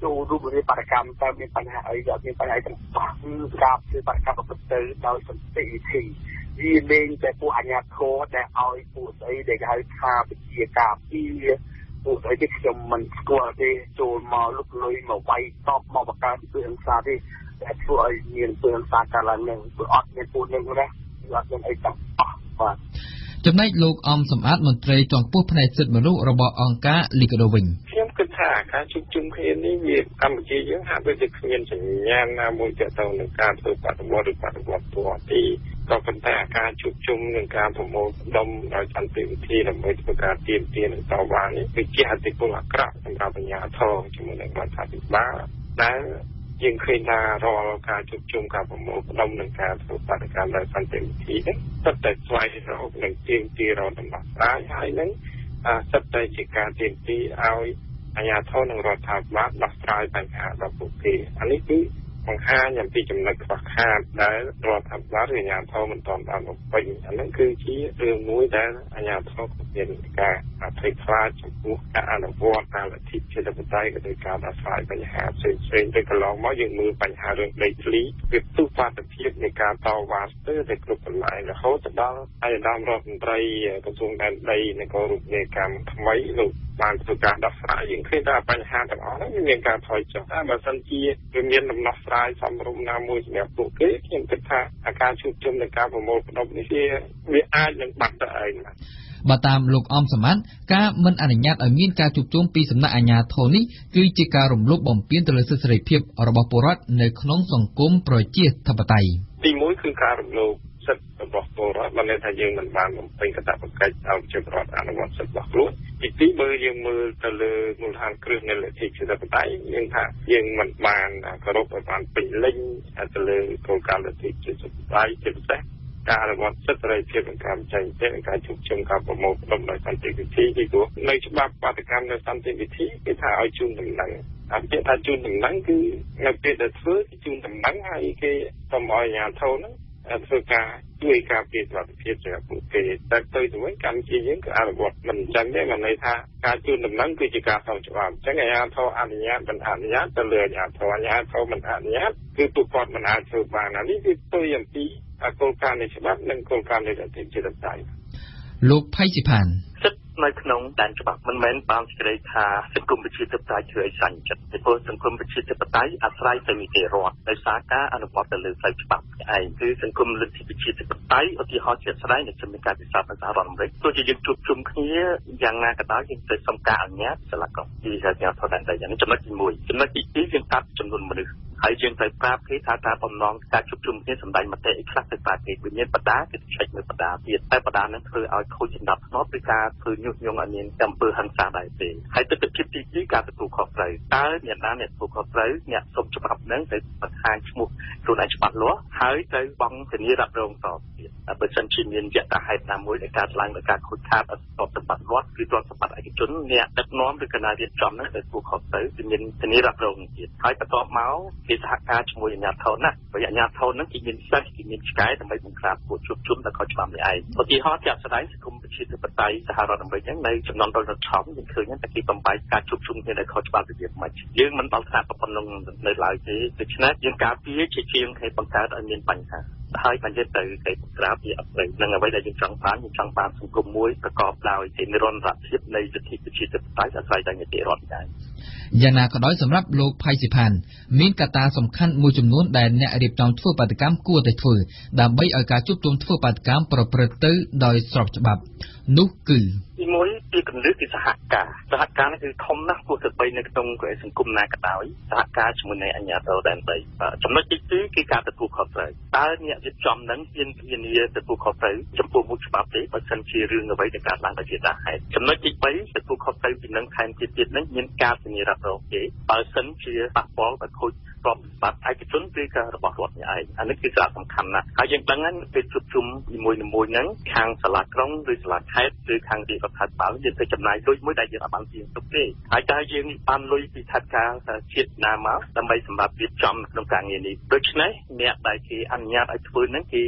ចូលរូបរាងបរិកម្មតើមានបញ្ហាអីក៏មានបញ្ហាទាំងអស់គឺការធ្វើបរិកម្មប្រព្រឹត្តទៅដោយសន្តិវិធីវាលេងតែពួកអាជ្ញាធរដែលឲ្យពួកស្អីដែលគេហៅថាវិជាការពីពួកស្អីที่ខ្ញុំមិនស្គាល់ទេចូលមកលុកលុយមកវាយតបមកបង្កើតពីអង្គការទេតែធ្វើឲ្យមានពីអង្គការកាលឡើងនឹងព្រោះអត់មានពួកនឹងណាអត់មានអីទាំងអស់បាទ
ចំណែកលោកអំសំអាតមន្ត្រីជាន់ខ្ពស់ផ្នែកសិទ្ធិមនុស្សរបស់អង្គការលីកាដូវិញ
ខ្ញុំគិតថាការជួបជុំគ្នានេះវាកម្ពុជាយើងហាក់ដូចជាគ្មានសញ្ញាណណាមួយទាក់ទងនឹងការធ្វើបដិវត្តឬបដិវត្តទាល់ទីក៏ប៉ុន្តែការជួបជុំនឹងការប្រមូលផ្ដុំដោយសន្តិវិធីដើម្បីធ្វើការទាមទារនឹងតវ៉ានេះគឺជាអតិពលអាក្រក់សម្រាប់អាជ្ញាធរជាមួយនឹងរដ្ឋាភិបាលដែលយើងឃើញថារាល់ការជួបជុំការប្រមូលផ្ដុំនឹងការធ្វើបដិកម្មដោយសន្តិវិធីនេះសិតតែស្វែងរកនិងទាមទាររកដំណោះស្រាយហើយនឹងសិតតែជាការទាមទារឲ្យអាជ្ញាធរនិងរដ្ឋាភិបាលដោះស្រាយបញ្ហាដល់ពួកគេអានេះគឺបង្ហាញអំពីចំណុចខ្វះខាតដែលរដ្ឋាភិបាលឬអាជ្ញាធរមិនទាន់បានបំពេញអានេះគឺជារឿងមួយដែលអាជ្ញាធរមានការអធិស្ឋានចំពោះការអនុវត្តតាមលទ្ធិប្រជាធិបតេយ្យក៏ដូចការដោះស្រាយបញ្ហាផ្សេងផ្សេងទៅកន្លងមកយើងមើលបញ្ហារឿងដីធ្លីវាទូបាតុភាពនៃការតវ៉ាស្ទើរតែគ្រប់កន្លែងរហូតដល់អាយដាមរដ្ឋមន្ត្រីក្រសួងដែនដីនិងក៏រូបនីយកម្មថ្មីលោកបានធ្វើការដោះស្រាយយើងឃើញថាបញ្ហាទាំងអស់ហ្នឹងមានការថយចុះតែបើសិនជាវាមានដំណោះស្រាយសមរម្យណាមួយសម្រាប់ពួកគេខ្ញុំគិតថាការជួបជុំនិងការប្រមូលផ្ដុំនេះវាអាចនឹងបាត់ទៅឯង
បើតាមលោកអំសមត្ថការមិនអនុញ្ញាតឲ្យមានការជួបជុំពីសំណាក់អាជ្ញាធរនេះគឺជាការរំលោភបំពានទៅលើសិទ្ធិសេរីភាពរបស់ពលរដ្ឋនៅក្នុងសង្គមប្រជាធិបតេយ្យ
ទីមួយគឺការរំលោភសិទ្ធិរបស់ពលរដ្ឋបានន័យថាយើងមិនបានបំពេញកាតព្វកិច្ចឲ្យប្រជាពលរដ្ឋអនុវត្តសិទ្ធិរបស់ខ្លួនទីពីរបើយើងមើលទៅលើមូលដ្ឋានគ្រឹះនៃលទ្ធិប្រជាធិបតេយ្យយើងថាយើងមិនបានគោរពឲ្យបានពេញលេញទៅលើគោលការណ៍លទ្ធិប្រជាធិបតេយ្យជាពិសេសការអនុវត្តសិទ្ធិសេរីភាពនៃការបញ្ចេញមតិនិងការជួបជុំការប្រមូលផ្ដុំដោយសន្តិវិធីពីព្រោះនៅច្បាប់បាតកម្មដោយសន្តិវិធីគេថាឲ្យជូនដំណឹងអាពាក្យថាជូនដំណឹងគឺនៅពេលដែលធ្វើគេជូនដំណឹងហើយគេសូមឲ្យអាជ្ញាធរហ្នឹងធ្វើការជួយការពារសុខភាពសម្រាប់ពួកគេតែទៅទៅវិញកម្ពុជាយើងគឺអនុវត្តមិនអញ្ចឹងទេមានន័យថាការជូនដំណឹងគឺជាការខុសច្បាប់អញ្ចឹងអាជ្ញាធរអនុញ្ញាតមិនអនុញ្ញាតទៅលើអាជ្ញាធរអាជ្ញាធរមិនអនុញ្ញាតគឺពួកគាត់មិនអាចធ្វើបានអានេះគឺផ្ទុយអំពីគោលការណ៍នៃច្បាប់និងគោលការណ៍នៃលទ្ធិប្រជាធិបតេយ្យ
លោកផៃស៊ីផាន
សិទ្ធិនៅក្នុងដែនច្បាប់មិនមែនបានសេរីថាសង្គមប្រជាធិបតេយ្យធ្វើឲ្យសាញ់ចិត្តពីព្រោះសង្គមប្រជាធិបតេយ្យអាស្រ័យទៅនីតិរដ្ឋដោយសារការអនុវត្តទៅលើផ្លូវច្បាប់ឯងគឺសង្គមលទ្ធិប្រជាធិបតេយ្យឧទាហរណ៍ជាស្ដែងនៅជំនាញការពិសោធន៍នៅសហរដ្ឋអាមេរិកទោះជាយើងជួបជុំគ្នាយ៉ាងណាក៏ដោយយើងត្រូវសុំការអនុញ្ញាតសាលាកងពីអាជ្ញាធរដែនដីនេះចំណុចទីមួយចំណុចទីពីរយើងកាត់ចំនួនមនុស្សហើយយើងត្រូវប្រាប់គេថាការបំណងការជួបជុំគ្នាសម្ដែងមតិអីខ្លះទៅប្រាប់គេវាមានបដាគេឆែកមើលបដាទៀតតែបដានឹងធ្វើឲ្យខូចចំណាប់ធ្នាប់ពីការធ្វើញុះញង់ឲ្យមានអំពើហិង្សាដែរទេហើយទស្សនវិជ្ជាទីពីរការទទួលខុសត្រូវតើអ្នកណាអ្នកទទួលខុសត្រូវអ្នកសុំច្បាប់នឹងត្រូវបង្ហាញឈ្មោះខ្លួនឯងច្បាស់លាស់ហើយត្រូវបង់ធានារ៉ាប់រងតទៀតបើសិនជាមានយថាហេតុណាមួយដែលកើតឡើងដោយការខូចខាតអត្ថប្រយោជន៍សម្បត្តិរដ្ឋឬទ្រព្យសម្បត្តិឯកជនអ្នកដឹកនាំឬគណៈរៀបចំនឹងត្រូវទទួលខុសត្រូវគឺមានធានារ៉ាប់រងទៀតហើយបន្ទាប់មកគេសហការជាមួយអាជ្ញាធរណាព្រោះអាជ្ញាធរនឹងគេមានសិទ្ធិគេមានឆ្កែដើម្បីបង្ក្រាបពួកជួបជុំដែលខុសច្បាប់នេះឯងឧទាហរណ៍ជាក់ស្ដែងសង្គមប្រជាធិបតេយ្យសហរដ្ឋអាមេរិកហ្នឹងនៅចំនួនដល់ថោកយើងឃើញថាគេបំបែកការជួបជុំគ្នាដែលខុសច្បាប់របៀបម៉េចយើងមិនដល់ថ្នាក់ប៉ុណ្ណឹងនៅឡើយទេដូច្នេះយើងការពារជាជាងគេបង្កើតឲ្យមានបញ្ហាហើយបានយើងទៅគេបង្ក្រាបវាអត់ត្រូវនឹងអ្វីដែលយើងចង់បានយើងចង់បានសង្គមមួយប្រកបដោយនិរន្តរភាពនៃលទ្ធិប្រជាធិបតេយ្យអាស្រ័យតាមនីតិរដ្ឋដែរ
យ៉ាងណាក៏ដោយសម្រាប់លោកផៃស៊ីផានមានកត្តាសំខាន់មួយចំនួនដែលអ្នករៀបចំធ្វើបាតកម្មគួរតែធ្វើដើម្បីឲ្យការជួបជុំធ្វើបាតកម្មប្រព្រឹត្តទៅដោយស្របច្បាប់នោះគឺ
ទីមួយពីកន្លឹះគឺសហការសហការនេះគឺធំណាស់គួរទៅបីនៅក្នុងសង្គមណាក៏ដោយសហការជាមួយនឹងអាជ្ញាធរដែនដីចំណុចទីពីរគឺការទទួលខុសត្រូវតើអ្នករៀបចំនឹងមានធានាទទួលខុសត្រូវចំពោះមុខច្បាប់ទេបើសិនជារឿងអ្វីដែលកើតឡើងដោយជាហេតុចំណុចទីបីទទួលខុសត្រូវពីនឹងថែមទៀតទៀតនឹងមានការធានារ៉ាប់រងទេបើសិនជាប៉ះពាល់ដល់ខូចទ្រព្យសម្បត្តិឯកជនឬក៏របស់រដ្ឋនេះឯងអានេះគឺសារៈសំខាន់ណាស់ហើយយើងដឹងហើយពេលជួបជុំនីមួយៗហ្នឹងខាងសាលាក្រុងឬសាលាខេត្តឬខាងរាជរដ្ឋាភិបាលយើងទៅចំណាយលុយមួយដែលយើងអត់បានទាញទុកទេហើយតើយើងបានលុយពីថវិកាជាតិណាមកដើម្បីសម្រាប់រៀបចំក្នុងការងារនេះដូច្នេះអ្នកដែលគេអនុញ្ញាតឲ្យធ្វើហ្នឹងគេគិត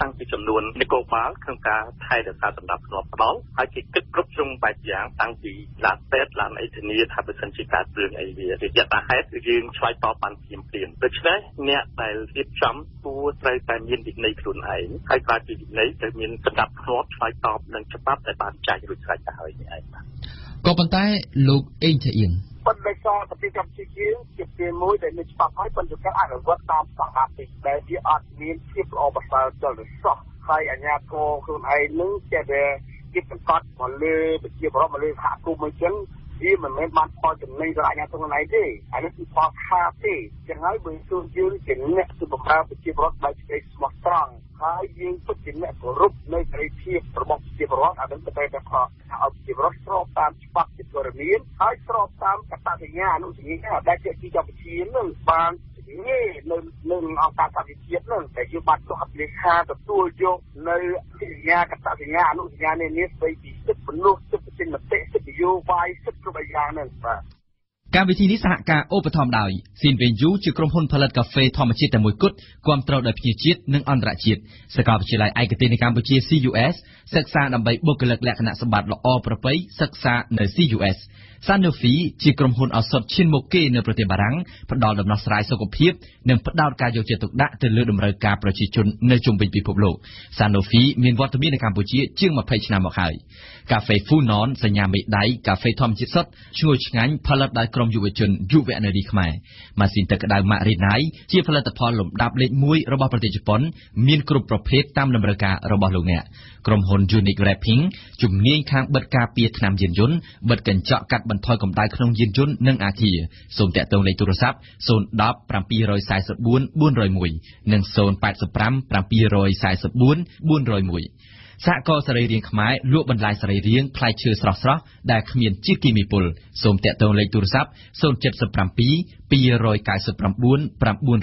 តាំងពីចំនួននគរបាលក្នុងការថែរក្សាសម្រាប់ធ្នាប់ផ្ដល់ហើយគេគិតគ្រប់ជ្រុងបែបយ៉ាងតាំងពីឡានពេទ្យឡានអេធានាថាបើសិនជាកើតរឿងអីវាជាយថាហេតុគឺយើងឆ្លើយតបបានភ្លាមភ្លាមដូច្នេះអ្នកដែលរៀបចំគួរត្រូវតែមានវិន័យខ្លួនឯងហើយក្រៅពីវិន័យត្រូវមានសណ្ដាប់ធ្នាប់ឆ្លើយតបនឹងច្បាប់ដែលបានចែងរួចស្រេចទៅហើយនេះឯងបាទ
ក៏ប៉ុន្តែលោកអេងឆៃអៀង
ប៉ុន្តែក៏ប្រទេសកម្ពុជាជាជាមួយដែលមានច្បាប់ហើយប៉ុន្តែការអនុវត្តតាមស្តង់ដារទីដែលវាអត់មានភាពល្អប្រសើរចូលទៅសោះហើយអាជ្ញាធរខ្លួនឯងនឹងចេះតែគិតសង្កត់មកលើប្រជាពលរដ្ឋមកលើសហគមន៍មួយចឹងវាមិនមែនបានផលចំណេញដល់អាជ្ញាធរខ្លួនឯងទេអានេះគឺផលខាតទេចឹងហើយបើជួនយើងជាអ្នកទៅបម្រើប្រជាពលរដ្ឋដោយសេចក្តីស្មោះត្រង់ហើយយើងពិតជាអ្នកគោរពនៅសេរីភាពរបស់ប្រជាពលរដ្ឋអានឹងទៅតែផលឲ្យប្រជាពលរដ្ឋស្របតាមច្បាប់ជាព័ត៌មានហើយស្របតាមកតសញ្ញាអនុសញ្ញាដែលជាទីកម្ពុជានឹងបាននេះនៅនៅអង្គការសហជីវជាតិនឹងតែយើងបានចុះអត្ថលេខាទទួលយកនៅសញ្ញាកតសញ្ញាអនុសញ្ញានេះនេះស្ដីពីសិទ្ធិមនុស្សសិទ្ធិប្រជាមតិសិទ្ធិនយោបាយសិទ្ធិគ្រប់យ៉ាងហ្នឹងបាទ
កម្មវិធីនេះសហការឧបត្ថម្ភដោយស៊ីនវេនយូជាក្រុមហ៊ុនផលិតកាហ្វេធម្មជាតិតែមួយគត់គាំទ្រដោយភ្ញៀវជាតិនិងអន្តរជាតិសាកលវិទ្យាល័យឯកទេសនៅកម្ពុជា C U S សិក្សាដើម្បីបុគ្គលិកលក្ខណៈសម្បត្តិល្អប្រពៃសិក្សានៅ C U S Sanofi ជាក្រុមហ៊ុនឱសថឈានមុខគេនៅប្រទេសបារាំងផ្ដល់ដំណោះស្រាយសុខភាពនិងផ្ដោតការយកចិត្តទុកដាក់ទៅលើតម្រូវការប្រជាជននៅជុំវិញពិភពលោក Sanofi មានវត្តមាននៅកម្ពុជាជាងម្ភៃឆ្នាំមកហើយកាហ្វេ Funon សញ្ញាមេដៃកាហ្វេធម្មជាតិសុទ្ធឈ្ងុយឆ្ងាញ់ផលិតដោយក្រុមយុវជនយុវនារីខ្មែរម៉ាស៊ីនទឹកក្តៅ Marinai ជាផលិតផលលំដាប់លេខមួយរបស់ប្រទេសជប៉ុនមានគ្រប់ប្រភេទតាមតម្រូវការរបស់លោកអ្នកក្រុមហ៊ុន Unique Wrapping ជំនាញខាងបិទការពារថ្នាំយានយន្តបិទកញ្ចក់កាត់បន្ថយកម្ដៅក្នុងយានយន្តនិងអាគារសូមតាក់ទងលេខទូរស័ព្ទ ศูนย์ ដប់ เจ็ด สี่ สี่ สี่ บวก สี่ ศูนย์ หนึ่ง និង ศูนย์ แปด ห้า เจ็ด สี่ สี่ บวก สี่ ศูนย์ หนึ่ง សហគមន៍សរីរាង្គខ្មែរលក់បន្លែសរីរាង្គផ្លែឈើស្រស់ៗដែលគ្មានជាតិគីមីពុលសូមតាក់ទងលេខទូរស័ព្ទ ศูนย์ เจ็ด เจ็ด two two 9 9 9 9 6 3 ឬ ศูนย์ หนึ่ง two สาม หนึ่ง ศูนย์ two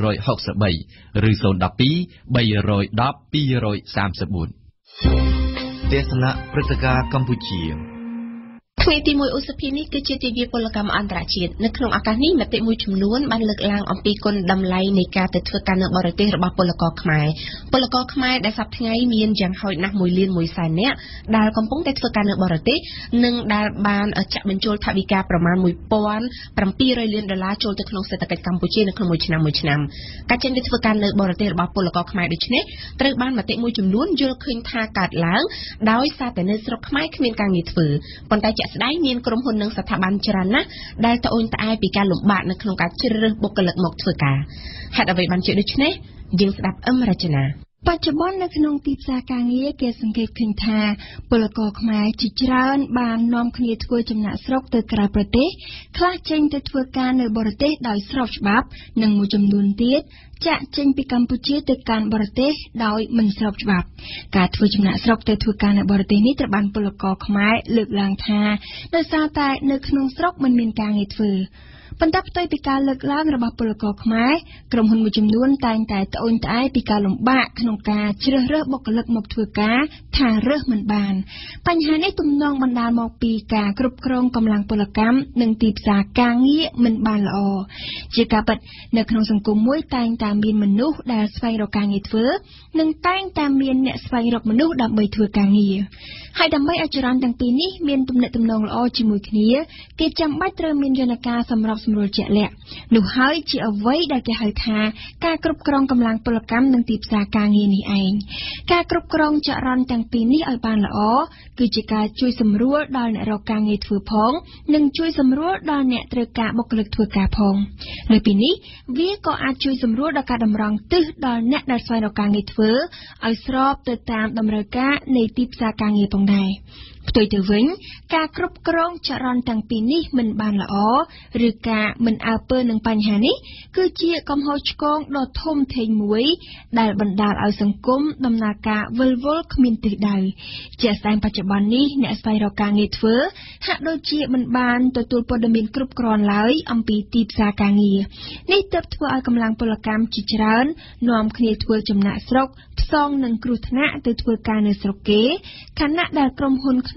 สาม สี่
ទេសនាព្រឹត្តិការណ៍កម្ពុជា
ថ្ងៃទីមួយឧសភានេះគឺជាទិវាពលកម្មអន្តរជាតិនៅក្នុងឱកាសនេះមតិមួយចំនួនបានលើកឡើងអំពីគុណតម្លៃនៃការទៅធ្វើការនៅបរទេសរបស់ពលករខ្មែរពលករខ្មែរដែលសប្តាហ៍ថ្ងៃមានយ៉ាងហោចណាស់មួយលានមួយសែននាក់ដែលកំពុងតែធ្វើការនៅបរទេសនិងដែលបានចាក់បញ្ចូលថវិកាប្រមាណ មួយពាន់ប្រាំពីររយ លានដុល្លារចូលទៅក្នុងសេដ្ឋកិច្ចកម្ពុជានៅក្នុងមួយឆ្នាំមួយឆ្នាំការចេញទៅធ្វើការនៅបរទេសរបស់ពលករខ្មែរដូចនេះត្រូវបានមតិមួយចំនួនយល់ឃើញថាកើតឡើងដោយសារតែនៅស្រុកខ្មែរគ្មានការងារធ្វើប៉ុន្តែស្ដែងមានក្រុមហ៊ុននិងស្ថាប័នច្រើនណាស់ដែលត្អូញត្អែពីការលំបាកនៅក្នុងការជ្រើសរើសបុគ្គលិកមកធ្វើការហេតុអ្វីបានជាដូច្នេះយើងស្ដាប់អឹមរចនាបច្ចុប្បន្ននៅក្នុងទីផ្សារការងារគេសង្កេតឃើញថាពលករខ្មែរជាច្រើនបាននាំគ្នាធ្វើចំណាក់ស្រុកទៅក្រៅប្រទេសខ្លះចេញទៅធ្វើការនៅបរទេសដោយស្របច្បាប់និងមួយចំនួនទៀតចាក់ចេញពីកម្ពុជាទៅកាន់បរទេសដោយមិនស្របច្បាប់ការធ្វើចំណាក់ស្រុកទៅធ្វើការនៅបរទេសនេះត្រូវបានពលករខ្មែរលើកឡើងថាដោយសារតែនៅក្នុងស្រុកមិនមានការងារធ្វើប៉ុន្តែផ្ទុយពីការលើកឡើងរបស់ពលករខ្មែរក្រុមហ៊ុនមួយចំនួនតែងតែត្អូញត្អែពីការលំបាកក្នុងការជ្រើសរើសបុគ្គលិកមកធ្វើការថារើសមិនបានបញ្ហានេះទំនងបណ្ដាលមកពីការគ្រប់គ្រងកម្លាំងពលកម្មនិងទីផ្សារការងារមិនបានល្អជាការពិតនៅក្នុងសង្គមមួយតែងតែមានមនុស្សដែលស្វែងរកការងារធ្វើនិងតែងតែមានអ្នកស្វែងរកមនុស្សដើម្បីធ្វើការងារហើយដើម្បីឲ្យចរន្តទាំងពីរនេះមានទំនាក់ទំនងល្អជាមួយគ្នាគេចាំបាច់ត្រូវមានយន្តការសម្របសម្រួលជាក់លាក់នោះហើយជាអ្វីដែលគេហៅថាការគ្រប់គ្រងកម្លាំងពលកម្មនិងទីផ្សារការងារនេះឯងការគ្រប់គ្រងចរន្តទាំងពីរនេះឲ្យបានល្អគឺជាការជួយសម្រួលដល់អ្នករកការងារធ្វើផងនិងជួយសម្រួលដល់អ្នកត្រូវការបុគ្គលិកធ្វើការផងលើពីនេះវាក៏អាចជួយសម្រួលដល់ការតម្រង់ទិសដល់អ្នកដែលស្វែងរកការងារធ្វើឲ្យស្របទៅតាមតម្រូវការនៃទីផ្សារការងារផងដែរផ្ទុយទៅវិញការគ្រប់គ្រងចរន្តទាំងពីរនេះមិនបានល្អឬការមិនអើពើនឹងបញ្ហានេះគឺជាកំហុសឆ្គងដ៏ធំធេងមួយដែលបណ្ដាលឲ្យសង្គមដំណើរការវិលវល់គ្មានទិសដៅជាស្ដែងបច្ចុប្បន្ននេះអ្នកស្វែងរកការងារធ្វើហាក់ដូចជាមិនបានទទួលព័ត៌មានគ្រប់គ្រាន់ឡើយអំពីទីផ្សារការងារនេះទើបធ្វើឲ្យកម្លាំងពលកម្មជាច្រើននាំគ្នាធ្វើចំណាក់ស្រុកផ្សងនឹងគ្រោះថ្នាក់ទៅធ្វើការនៅស្រុកគេខណៈដែលក្រុមហ៊ុន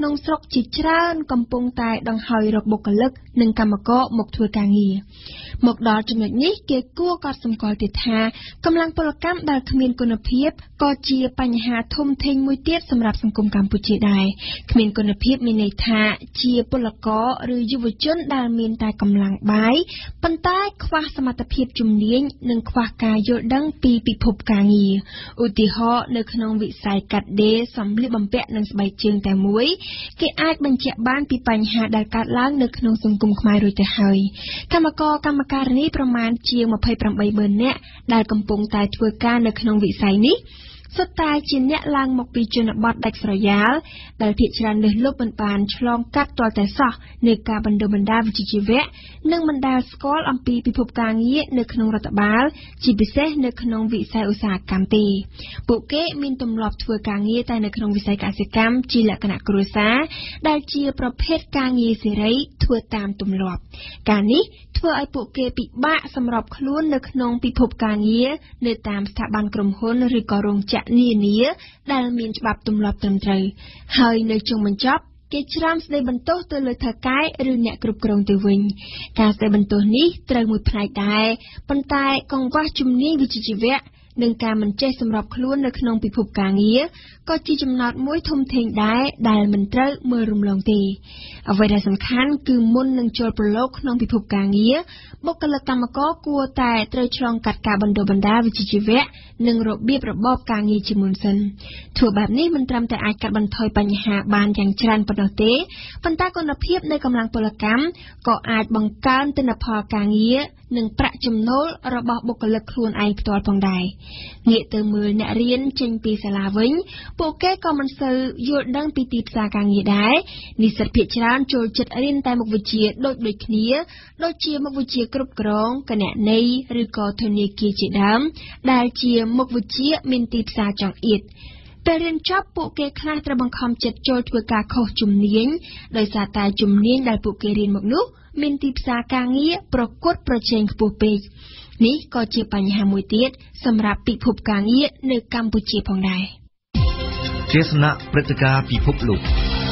ក្នុងស្រុកជាច្រើនកំពុងតែដង្ហើយរកបុគ្គលិកនិងកម្មករមកធ្វើការងារមកដល់ចំណុចនេះគេគួរកត់សម្គាល់ទៀតថាកម្លាំងពលកម្មដែលគ្មានគុណភាពក៏ជាបញ្ហាធំធេងមួយទៀតសម្រាប់សង្គមកម្ពុជាដែរគ្មានគុណភាពមានន័យថាជាពលករឬយុវជនដែលមានតែកម្លាំងបាយប៉ុន្តែខ្វះសមត្ថភាពជំនាញនិងខ្វះការយល់ដឹងពីពិភពការងារឧទាហរណ៍នៅក្នុងវិស័យកាត់ដេរសម្លៀកបំពាក់និងស្បែកជើងតែមួយគេអាចបញ្ជាក់បានពីបញ្ហាដែលកើតឡើងនៅក្នុងសង្គមខ្មែររួចទៅហើយកម្មករកម្មការិនីប្រមាណជាងម្ភៃប្រាំបីម៉ឺននាក់ដែលកំពុងតែធ្វើការនៅក្នុងវិស័យនេះសុទ្ធតែជាអ្នកឡើងមកពីជនបទដាច់ស្រយាលដែលភាគច្រើនលើសលប់មិនបានឆ្លងកាត់ទាល់តែសោះនៃការបណ្ដុះបណ្ដាលវិជ្ជាជីវៈនិងមិនដែលស្គាល់អំពីពិភពការងារនៅក្នុងរដ្ឋបាលជាពិសេសនៅក្នុងវិស័យឧស្សាហកម្មទេពួកគេមានទម្លាប់ធ្វើការងារតែនៅក្នុងវិស័យកសិកម្មជាលក្ខណៈគ្រួសារដែលជាប្រភេទការងារសេរីធ្វើតាមទម្លាប់ការនេះធ្វើឲ្យពួកគេពិបាកសម្របខ្លួននៅក្នុងពិភពការងារនៅតាមស្ថាប័នក្រុមហ៊ុនឬក៏រោងចក្រនានាដែលមានច្បាប់ទម្លាប់ត្រឹមត្រូវហើយនៅចុងបញ្ចប់គេច្រានស្ដីបន្ទោសទៅលើថៅកែឬអ្នកគ្រប់គ្រងទៅវិញការស្ដីបន្ទោសនេះត្រូវមួយផ្នែកដែរប៉ុន្តែកង្វះជំនាញវិជ្ជាជីវៈនិងការមិនចេះសម្របខ្លួននៅក្នុងពិភពការងារក៏ជាចំណោទមួយធំធេងដែរដែលមិនត្រូវមើលរំលងទេអ្វីដែលសំខាន់គឺមុននឹងចូលប្រឡូកក្នុងពិភពការងារបុគ្គលិកកម្មករគួរតែត្រូវឆ្លងកាត់ការបណ្ដុះបណ្ដាលវិជ្ជាជីវៈនិងរបៀបរបបការងារជាមុនសិនធ្វើបែបនេះមិនត្រឹមតែអាចកាត់បន្ថយបញ្ហាបានយ៉ាងច្រើនប៉ុណ្ណោះទេប៉ុន្តែគុណភាពនៃកម្លាំងពលកម្មក៏អាចបង្កើនទិន្នផលការងារនិងប្រាក់ចំណូលរបស់បុគ្គលិកខ្លួនឯងផ្ទាល់ផងដែរងាកទៅមើលអ្នករៀនចេញពីសាលាវិញពួកគេក៏មិនសូវយល់ដឹងពីទីផ្សារការងារដែរនិស្សិតភាគច្រើនចូលចិត្តរៀនតែមុខវិជ្ជាដូចដូចគ្នាដូចជាមុខវិជ្ជាគ្រប់គ្រងគណនេយ្យឬក៏ធនាគារជាដើមដែលជាមុខវិជ្ជាមានទីផ្សារចង្អៀតពេលរៀនចប់ពួកគេខ្លះត្រូវបង្ខំចិត្តចូលធ្វើការខុសជំនាញដោយសារតែជំនាញដែលពួកគេរៀនមកនោះមានទីផ្សារការងារប្រកួតប្រជែងខ្ពស់ពេកនេះក៏ជាបញ្ហាមួយទៀតសម្រាប់ពិភពការងារនៅកម្ពុជាផងដែរ
ទេសនាព្រឹត្តិការណ៍ពិភពលោក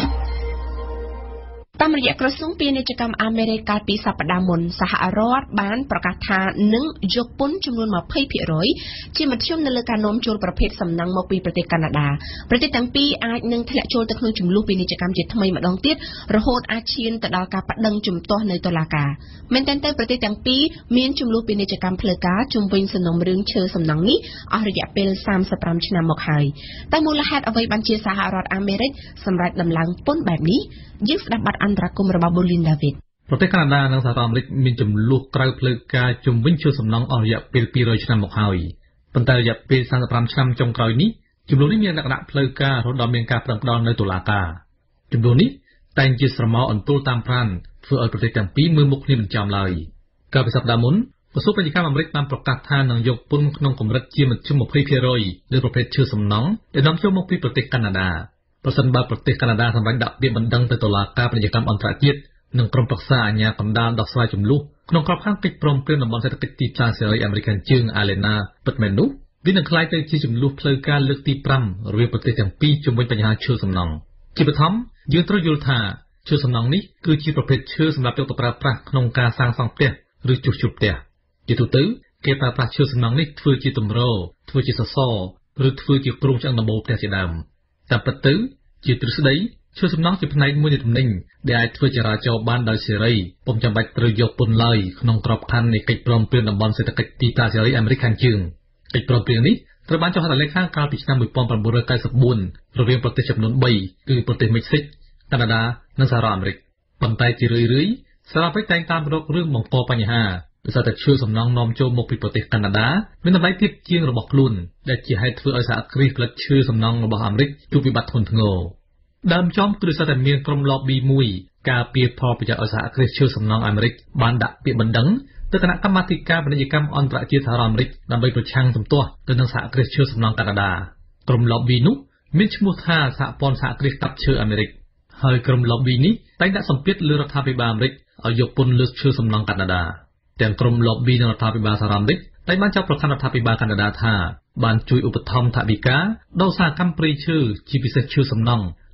តាមរយៈក្រសួងពាណិជ្ជកម្មអាមេរិកកាលពីសប្តាហ៍មុនសហរដ្ឋបានប្រកាសថានឹងយកពន្ធចំនួន ยี่สิบเปอร์เซ็นต์ ជាមធ្យមនៅលើការនាំចូលប្រភេទសំណង់មកពីប្រទេសកាណាដាប្រទេសទាំងពីរអាចនឹងធ្លាក់ចូលទៅក្នុងចំនួនពាណិជ្ជកម្មជាថ្មីម្ដងទៀតរហូតអាចឈានទៅដល់ការប្តឹងជំទាស់នៅតុលាការមែនទែនទៅប្រទេសទាំងពីរមានចំនួនពាណិជ្ជកម្មផ្លូវការជុំវិញសំណុំរឿងឈើសំណង់នេះអស់រយៈពេលសាមសិបប្រាំឆ្នាំមកហើយតែមូលហេតុអ្វីបានជាសហរដ្ឋអាមេរិកសម្រេចដំឡើងពន្ធបែបនេះយើងស្ដាប់បាត់អន្តរកម្មរបស់ Bolin David
ប្រទេសកាណាដានិងសហរដ្ឋអាមេរិកមានចំនួនក្រៅផ្លូវការជំវិញឈើសំណង់អស់រយៈពេលពីររយឆ្នាំមកហើយប៉ុន្តែរយៈពេលសាមសិបប្រាំឆ្នាំចុងក្រោយនេះចំនួននេះមានលក្ខណៈផ្លូវការរហូតដល់មានការប្រឹងផ្ដាល់នៅតុលាការចំនួននេះតែងជាស្រមោលអន្ទល់តាមប្រាណធ្វើឲ្យប្រទេសទាំងពីរមើលមុខគ្នាមិនចំឡើយកាលពីសប្តាហ៍មុនក្រសួងពាណិជ្ជកម្មអាមេរិកបានប្រកាសថានឹងយកពន្ធក្នុងកម្រិតជាមធ្យម ยี่สิบเปอร์เซ็นต์ លើប្រភេទឈើសំណង់ដែលនាំចូលមកពីប្រទេសកាណាដាប្រសិនបើប្រទេសកាណាដាសម្រេចដាក់ពាក្យបណ្ដឹងទៅតុលាការពាណិជ្ជកម្មអន្តរជាតិនិងក្រុមប្រឹក្សាអាជ្ញាកណ្ដាលដោះស្រាយជម្លោះក្នុងក្របខ័ណ្ឌកិច្ចព្រមព្រៀងតំបន់សេដ្ឋកិច្ចទីផ្សារសេរីអាមេរិកជើងអាឡេណាពិតមែននោះវានឹងក្លាយទៅជាជម្លោះផ្លូវការលើកទីប្រាំរវាងប្រទេសទាំងពីរជុំវិញបញ្ហាឈើសំណង់ជាបឋមយើងត្រូវយល់ថាឈើសំណង់នេះគឺជាប្រភេទឈើសម្រាប់យកទៅប្រើប្រាស់ក្នុងការសាងសង់ផ្ទះឬជួសជុលផ្ទះជាទូទៅគេប្រើប្រាស់ឈើសំណង់នេះធ្វើជាទម្រធ្វើជាសសរឬធ្វើជាគ្រោងឆ្អឹងដំបូលផ្ទះជាដើមតាមពិតទៅជាទ្រឹស្ដីឈើសំណង់ជាផ្នែកមួយនៃទំនិញដែលអាចធ្វើចរាចរណ៍បានដោយសេរីពុំចាំបាច់ត្រូវយកពន្ធឡើយក្នុងក្របខ័ណ្ឌនៃកិច្ចព្រមព្រៀងតំបន់សេដ្ឋកិច្ចទីផ្សារសេរីអាមេរិកខាងជើងកិច្ចព្រមព្រៀងនេះត្រូវបានចុះហត្ថលេខាកាលពីឆ្នាំnineteen ninety-fourរវាងប្រទេសចំនួនthreeគឺប្រទេសមិចស៊ិកកាណាដានិងសហរដ្ឋអាមេរិកប៉ុន្តែជារឿយៗសហរដ្ឋអាមេរិកតែងតាមរករឿងបង្កបញ្ហាដោយសារតែឈើសំណង់នាំចូលមកពីប្រទេសកាណាដាមានតម្លៃទាបជាងរបស់ខ្លួនដែលជាហេតុធ្វើឲ្យសហគ្រាសផលិតឈើសំណង់របស់អាមេរិកជួបវិបត្តិធ្ងន់ធ្ងរដើមចំគឺដោយសារតែមានក្រុម lobby មួយការពារផលប្រយោជន៍ឲ្យសហគ្រាសឈើសំណង់អាមេរិកបានដាក់ពាក្យបណ្ដឹងទៅគណៈកម្មាធិការពាណិជ្ជកម្មអន្តរជាតិសហរដ្ឋអាមេរិកដើម្បីប្រឆាំងជំទាស់ទៅនឹងសហគ្រាសឈើសំណង់កាណាដាក្រុម lobby នោះមានឈ្មោះថាសហព័ន្ធសហគ្រាសកាប់ឈើអាមេរិកហើយក្រុម lobby នេះតែងដាក់សម្ពាធលើរដ្ឋាភិបាលអាមេរិកឲ្យយកពន្ធលើឈើសំណង់កាណាដាទាំងក្រុម lobby និងរដ្ឋាភិបាលសហរដ្ឋអាមេរិកតែបានចាប់ប្រកាន់រដ្ឋាភិបាលកាណាដាថាបានជួយឧបត្ថម្ភថវិកាដល់ឧស្សាហកម្មព្រៃឈើជាពិសេសឈើសំណង់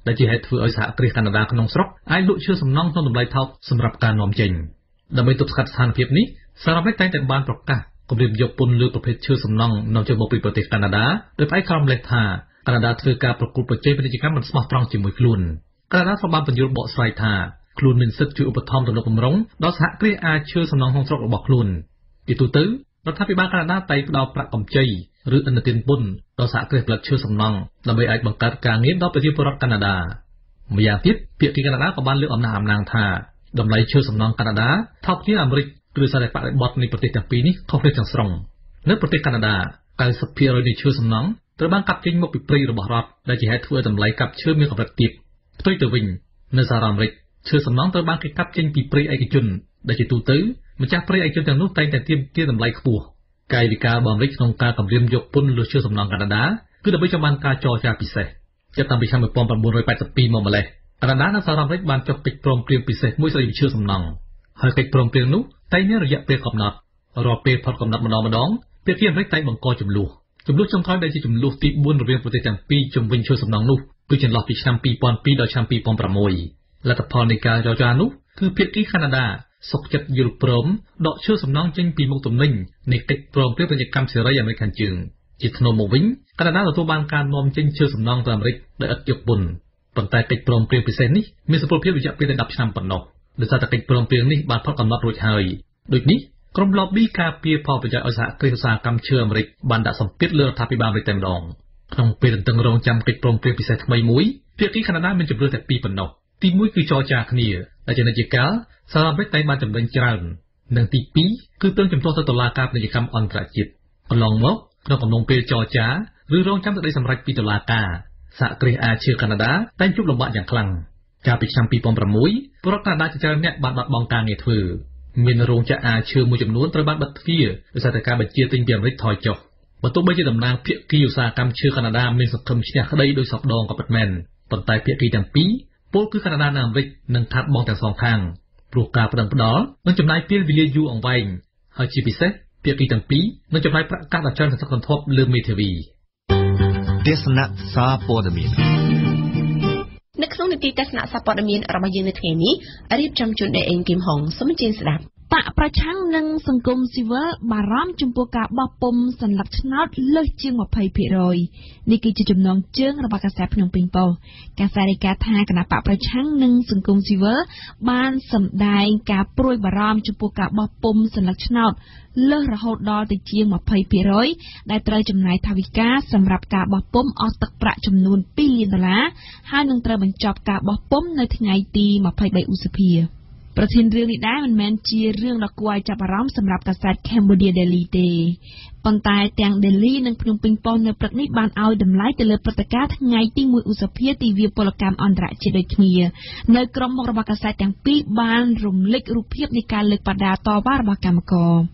ដែលជាហេតុធ្វើឲ្យសហគ្រាសកាណាដាក្នុងស្រុកអាចលក់ឈើសំណង់ក្នុងតម្លៃថោកសម្រាប់ការនាំចេញដើម្បីទប់ស្កាត់ស្ថានភាពនេះសហរដ្ឋអាមេរិកតែងតែបានប្រកាសគម្រាមយកពន្ធលើប្រភេទឈើសំណង់នាំចូលមកពីប្រទេសកាណាដាដោយផ្អែកក្រោមលេសថាកាណាដាធ្វើការប្រកួតប្រជែងពាណិជ្ជកម្មមិនស្មោះត្រង់ជាមួយខ្លួនកាណាដាក៏បានបញ្យល់បកស្រាយថាខ្លួនមានសិទ្ធិជួយឧបត្ថម្ភទំនុកបម្រុងដល់សហគ្រាសអាចឈើសំណង់ក្នុងស្រុករបស់ខ្លួនពីទូទៅរដ្ឋាភិបាលកាណាដាតែងផ្ដល់ប្រាក់កម្ចីឬឥណទានពន្ធដល់សហគ្រាសផលិតឈើសំណង់ដើម្បីអាចបង្កើតការងារដល់ប្រជាពលរដ្ឋកាណាដាម្យ៉ាងទៀតភាគីកាណាដាក៏បានលើកអំណះអំណាងថាតម្លៃឈើសំណង់កាណាដាថោកជាងអាមេរិកគឺសារតែបរិបទនៃប្រទេសទាំងពីរនេះខុសគ្នាទាំងស្រុងនៅប្រទេសកាណាដា 九十ភាគរយ នៃឈើសំណង់ត្រូវបានកាប់ចេញមកពីព្រៃរបស់រដ្ឋដែលជាហេតុធ្វើឲ្យតម្លៃកាប់ឈើមានកម្រិតទាបផ្ទុយទៅវិញនៅសហរដ្ឋអាមេរិកឈើសំណង់ត្រូវបានគេកាប់ចេញពីព្រៃឯកជនដែលជាទូទៅម្ចាស់ព្រៃឯកជនទាំងនោះតែងតែទាមទារតម្លៃខ្ពស់កាយវិការរបស់អាមេរិកក្នុងការគម្រាមយកពន្ធលើឈើសំណង់កាណាដាគឺដើម្បីចង់បានការចរចាពិសេសចាប់តាំងពីឆ្នាំ một nghìn chín trăm tám mươi hai មកម្លេះកាណាដានិងសហរដ្ឋអាមេរិកបានចុះកិច្ចព្រមព្រៀងពិសេសមួយស្តីពីឈើសំណង់ហើយកិច្ចព្រមព្រៀងនោះតែមានរយៈពេលកំណត់រាល់ពេលផុតកំណត់ម្ដងម្ដងភាគីអាមេរិកតែងបង្កចំនួនចំនួនចុងក្រោយដែលជាចំនួនទីបួនរវាងប្រទេសទាំងពីរជំវិញឈើសំណង់នោះគឺចន្លោះពីឆ្នាំ ពីរពាន់ពីរ ដល់ឆ្នាំ ពីរពាន់ប្រាំមួយ លទ្ធផលនៃការចរចានោះគឺភាគីកាណាដាសុខចិត្តយល់ព្រមដកឈើសំណង់ចេញពីមុខទំនិញនៃកិច្ចព្រមព្រៀងពាណិជ្ជកម្មសេរីអាមេរិកខាងជើងជាថ្នូរមកវិញកាណាដាទទួលបានការនាំចេញឈើសំណង់ទៅអាមេរិកដោយឥតយកពន្ធប៉ុន្តែកិច្ចព្រមព្រៀងពិសេសនេះមានសុពលភាពរយៈពេលដប់ឆ្នាំប៉ុណ្ណោះដោយសារតែកិច្ចព្រមព្រៀងនេះបានផុតកំណត់រួចហើយដូចនេះក្រុម lobby ការពារផលប្រយោជន៍ឲ្យសហគ្រាសឧស្សាហកម្មឈើអាមេរិកបានដាក់សម្ពាធលើរដ្ឋាភិបាលអាមេរិកតែម្ដងក្នុងពេលទន្ទឹងរង់ចាំកិច្ចព្រមព្រៀងពិសេសថ្មីមួយភាគីកាណាដាមានជំរឿនតែពីរប៉ុណ្ណោះទីមួយគឺចរចាគ្នាដែលជានិច្ចកាលសហរដ្ឋអាមេរិកតែបានចំណេញច្រើននិងទីពីរគឺទើបជំទាស់ទៅតុលាការពាណិជ្ជកម្មអន្តរជាតិកន្លងមកក្នុងកំឡុងពេលចរចាឬរងចាំសេចក្តីសម្រេចពីតុលាការសហគ្រាសអាឈើកាណាដាតែជួបលំបាកយ៉ាងខ្លាំងកាលពីឆ្នាំ ពីរពាន់ប្រាំមួយ ពលរដ្ឋកាណាដាជាច្រើនអ្នកបានបាត់បង់ការងារធ្វើមានរោងចក្រអាឈើមួយចំនួនត្រូវបានបិទទ្វារដោយសារតែការបញ្ជាទិញពីអាមេរិកថយចុះបើទោះបីជាតំណាងភាគីឧស្សាហកម្មឈើកាណាដាមានសង្ឃឹមឈ្នះក្តីដោយសពដងក៏ពិតមែនប៉ុន្តែភាគីទាំងពីរពលគឺកាណាដានិងអាមេរិកនឹងខាត់បងទាំងសងខាងព្រោះការប្តឹងផ្ដាល់នឹងចំណាយពេលវេលាយូរអង្វែងហើយជាពិសេសភាគីទាំងពីរនឹងចំណាយប្រាក់កាសដ៏ច្រើនសន្ធឹកសន្ធាប់លើមេធាវី
ទេសនាសារព័ត៌មាន
នៅក្នុងនីតិទស្សនៈសារព័ត៌មានរបស់យើងនៅថ្ងៃនេះរៀបចំជូនដោយអេងគឹមហុងសូមអញ្ជើញស្ដាប់បកប្រឆាំងនិងសង្គមស៊ីវិលបារម្ភចំពោះការបោះពុម្ពសន្លឹកឆ្នោតលើសជាង ยี่สิบเปอร์เซ็นต์ នេះគឺជាចំណងជើងរបស់កាសែតភ្នំពេញប៉ុស្តិ៍កាសែតរាយការណ៍ថាគណៈបកប្រឆាំងនិងសង្គមស៊ីវិលបានសម្ដែងការព្រួយបារម្ភចំពោះការបោះពុម្ពសន្លឹកឆ្នោតលើសរហូតដល់ទៅជាង ยี่สิบเปอร์เซ็นต์ ដែលត្រូវចំណាយថវិកាសម្រាប់ការបោះពុម្ពអស់ទឹកប្រាក់ចំនួន ពីរលានដុល្លារហើយនឹងត្រូវបញ្ចប់ការបោះពុម្ពនៅថ្ងៃទី ยี่สิบสาม ឧសភាប្រធានរឿងនេះដែរមិនមែនជារឿងដ៏គួរឲ្យចាប់អារម្មណ៍សម្រាប់កាសែត Cambodia Daily ទេប៉ុន្តែទាំង Daily និងភ្នំពេញប៉ុស្តិ៍នៅព្រឹកនេះបានឲ្យតម្លៃទៅលើព្រឹត្តិការណ៍ថ្ងៃទី មួយ ឧសភាទិវាពលកម្មអន្តរជាតិដូចគ្នានៅក្រុមមុខរបស់កាសែតទាំងពីរបានរំលេចរូបភាពនៃការលើកបដាតវ៉ារបស់កម្មករ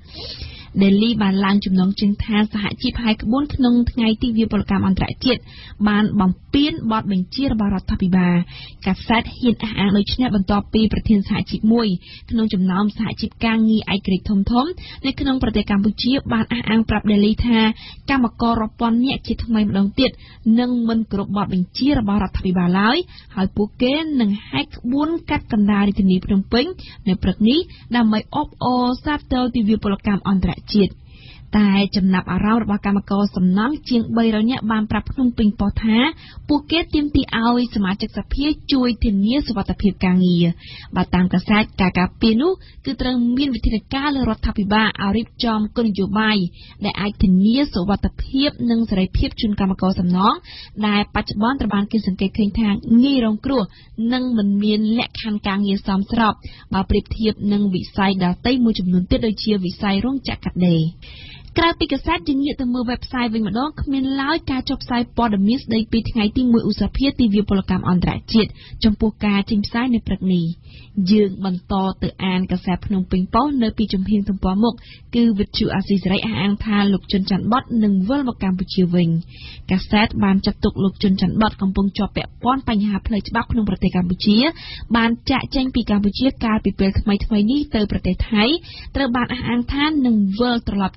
Daily បានឡើងចំណងជើងថាសហជីពហាយក្បួនក្នុងថ្ងៃទិវាពលកម្មអន្តរជាតិបានបំពានបទបញ្ជារបស់រដ្ឋាភិបាលកាសែតហ៊ានអះអាងដូចនេះបន្ទាប់ពីប្រធានសហជីពមួយក្នុងចំណោមសហជីពការងារឯករាជ្យធំធំនៅក្នុងប្រទេសកម្ពុជាបានអះអាងប្រាប់ Daily ថាកម្មកររាប់ពាន់នាក់ជាថ្មីម្ដងទៀតនឹងមិនគោរពបទបញ្ជារបស់រដ្ឋាភិបាលឡើយហើយពួកគេនឹងហែកក្បួនកាត់កណ្ដាលរាជធានីភ្នំពេញនៅព្រឹកនេះដើម្បីអបអរសាទរទិវាពលកម្មអន្តរជាតិតែចំណាប់អារម្មណ៍របស់កម្មករសំណង់ជាង បីរយ នាក់បានប្រាប់ភ្នំពេញប៉ុស្តិ៍ថាពួកគេទាមទារឲ្យសមាជិកសភាជួយធានាសុវត្ថិភាពការងារបើតាមកាសែតការការពារនោះគឺត្រូវមានវិធានការលើរដ្ឋាភិបាលឲ្យរៀបចំគោលនយោបាយដែលអាចធានាសុវត្ថិភាពនិងសេរីភាពជូនកម្មករសំណង់ដែលបច្ចុប្បន្នត្រូវបានគេសង្កេតឃើញថាងាយរងគ្រោះនិងមិនមានលក្ខខណ្ឌការងារសមស្របបើប្រៀបធៀបនឹងវិស័យដទៃមួយចំនួនទៀតដូចជាវិស័យរោងចក្រកាត់ដេរក្រៅពីកាសែតយើងងាកទៅមើល website វិញម្ដងគ្មានឡើយការចុះផ្សាយព័ត៌មានស្ដីពីថ្ងៃទី មួយ ឧសភាទិវាពលកម្មអន្តរជាតិចំពោះការចេញផ្សាយនៅព្រឹកនេះយើងបន្តទៅអានកាសែតភ្នំពេញប៉ុស្តិ៍នៅពីជំហានទំព័រមុខគឺវិទ្យុអាស៊ីសេរីអះអាងថាលោកជុនច័ន្ទបតនឹងវិលមកកម្ពុជាវិញកាសែតបានចាត់ទុកលោកជុនច័ន្ទបតកំពុងជាប់ពាក់ព័ន្ធបញ្ហាផ្លូវច្បាប់ក្នុងប្រទេសកម្ពុជាបានចាក់ចែងពីកម្ពុជាកាលពីពេលថ្មីៗនេះទៅប្រទេសថៃត្រូវបានអះអាងថានឹងវិលត្រឡប់ចូលមក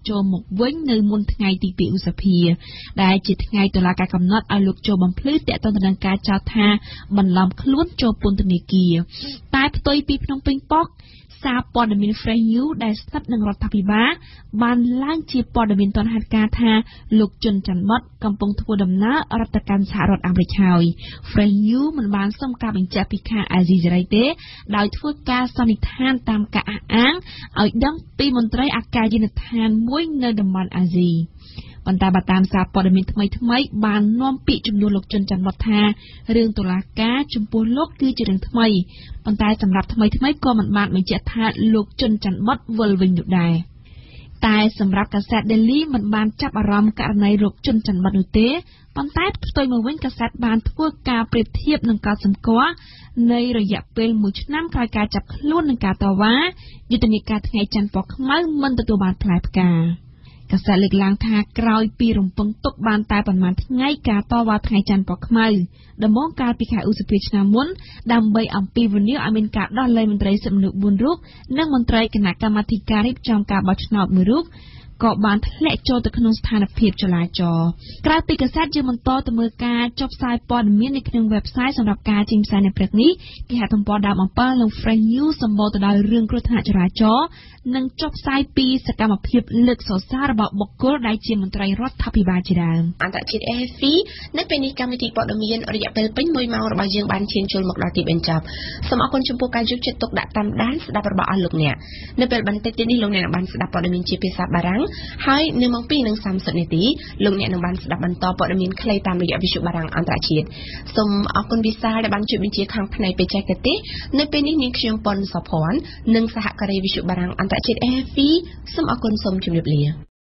វិញនៅមុនថ្ងៃទីពីរឧសភាដែលជាថ្ងៃតុលាការកំណត់ឲ្យលោកចូលបំភ្លឺតាក់ទងទៅនឹងការចោទថាបន្លំខ្លួនចូលពន្ធនាគារតែផ្ទុយពីភ្នំពេញប៉ុកសារព័ត៌មាន Fresh News ដែលស្ថិតនឹងរដ្ឋាភិបាលបានឡើងជាព័ត៌មានទាន់ហេតុការណ៍ថាលោកជុនច័ន្ទបុតកំពុងធ្វើដំណើររដ្ឋកម្មសហរដ្ឋអាមេរិកហើយ Fresh News មិនបានសុំការបញ្ជាក់ពីខាងអាស៊ីសេរីទេដោយធ្វើការសន្និដ្ឋានតាមការអះអាងឲ្យដឹងពីមន្ត្រីអគ្គយានដ្ឋានមួយនៅតំបន់អាស៊ីប៉ុន្តែបើតាមសារព័ត៌មានថ្មីថ្មីបាននាំពាក្យជំនួសលោកជុនច័ន្ទបុតថារឿងតុលាការចំពោះលោកគឺជារឿងថ្មីប៉ុន្តែសម្រាប់ថ្មីថ្មីក៏មិនបានបញ្ជាក់ថាលោកជុនច័ន្ទបុតវិលវិញនោះដែរតែសម្រាប់កាសែត Daily មិនបានចាប់អារម្មណ៍ករណីលោកជុនច័ន្ទបុតនោះទេប៉ុន្តែផ្ទុយមកវិញកាសែតបានធ្វើការប្រៀបធៀបនឹងការសម្គាល់នៃរយៈពេលមួយឆ្នាំក្រោយការចាប់ខ្លួននិងការតវ៉ាយុទ្ធនាការថ្ងៃច័ន្ទពណ៌ខ្មៅមិនទទួលបានផ្លែផ្កាកាសែតលើកឡើងថាក្រោយពីរំពឹងទុកបានតែប្រមាណថ្ងៃការតវ៉ាថ្ងៃច័ន្ទពណ៌ខ្មៅដំបូងកាលពីខែឧសភាឆ្នាំមុនដើម្បីអំពាវនាវឲ្យមានការដោះលែងមន្ត្រីសិទ្ធិមនុស្សបួនរូបនិងមន្ត្រីគណៈកម្មាធិការរៀបចំការបោះឆ្នោតមួយរូបក៏បានធ្លាក់ចូលទៅក្នុងស្ថានភាពចលាចលក្រៅពីកាសែតយើងបន្តទៅមើលការចុះផ្សាយព័ត៌មាននៅក្នុង website សម្រាប់ការចេញផ្សាយនៅព្រឹកនេះគេហទំព័រដើមអំពិលនិង Fresh News សម្បូរទៅដោយរឿងគ្រោះថ្នាក់ចរាចរណ៍និងចុះផ្សាយពីសកម្មភាពលើកសរសើររបស់បុគ្គលដែលជាមន្ត្រីរដ្ឋាភិបាលជាដើម
អន្តរជាតិ R F I នៅពេលនេះកម្មវិធីព័ត៌មានរយៈពេលពេញមួយម៉ោងរបស់យើងបានឈានចូលមកដល់ទីបញ្ចប់សូមអរគុណចំពោះការយកចិត្តទុកដាក់តាមដានស្ដាប់របស់អស់លោកអ្នកនៅពេលបន្តិចទៀតនេះលោកអ្នកនឹងបានស្ដាប់ព័ត៌មានជាភាសាបារាំងហើយនៅម៉ោងពីរនិងសាមសិបនាទីលោកអ្នកនឹងបានស្ដាប់បន្តព័ត៌មានខ្លីតាមរយៈវិទ្យុបារាំងអន្តរជាតិសូមអរគុណវិសាលដែលបានជួយបញ្ជាខាងផ្នែកបច្ចេកទេសនៅពេលនេះនាងខ្ញុំប៉ុនសុភ័ណ្ឌនិងសហការីវិទ្យុបារាំងអន្តរជាតិ R F I សូមអរគុណសូមជម្រាបលា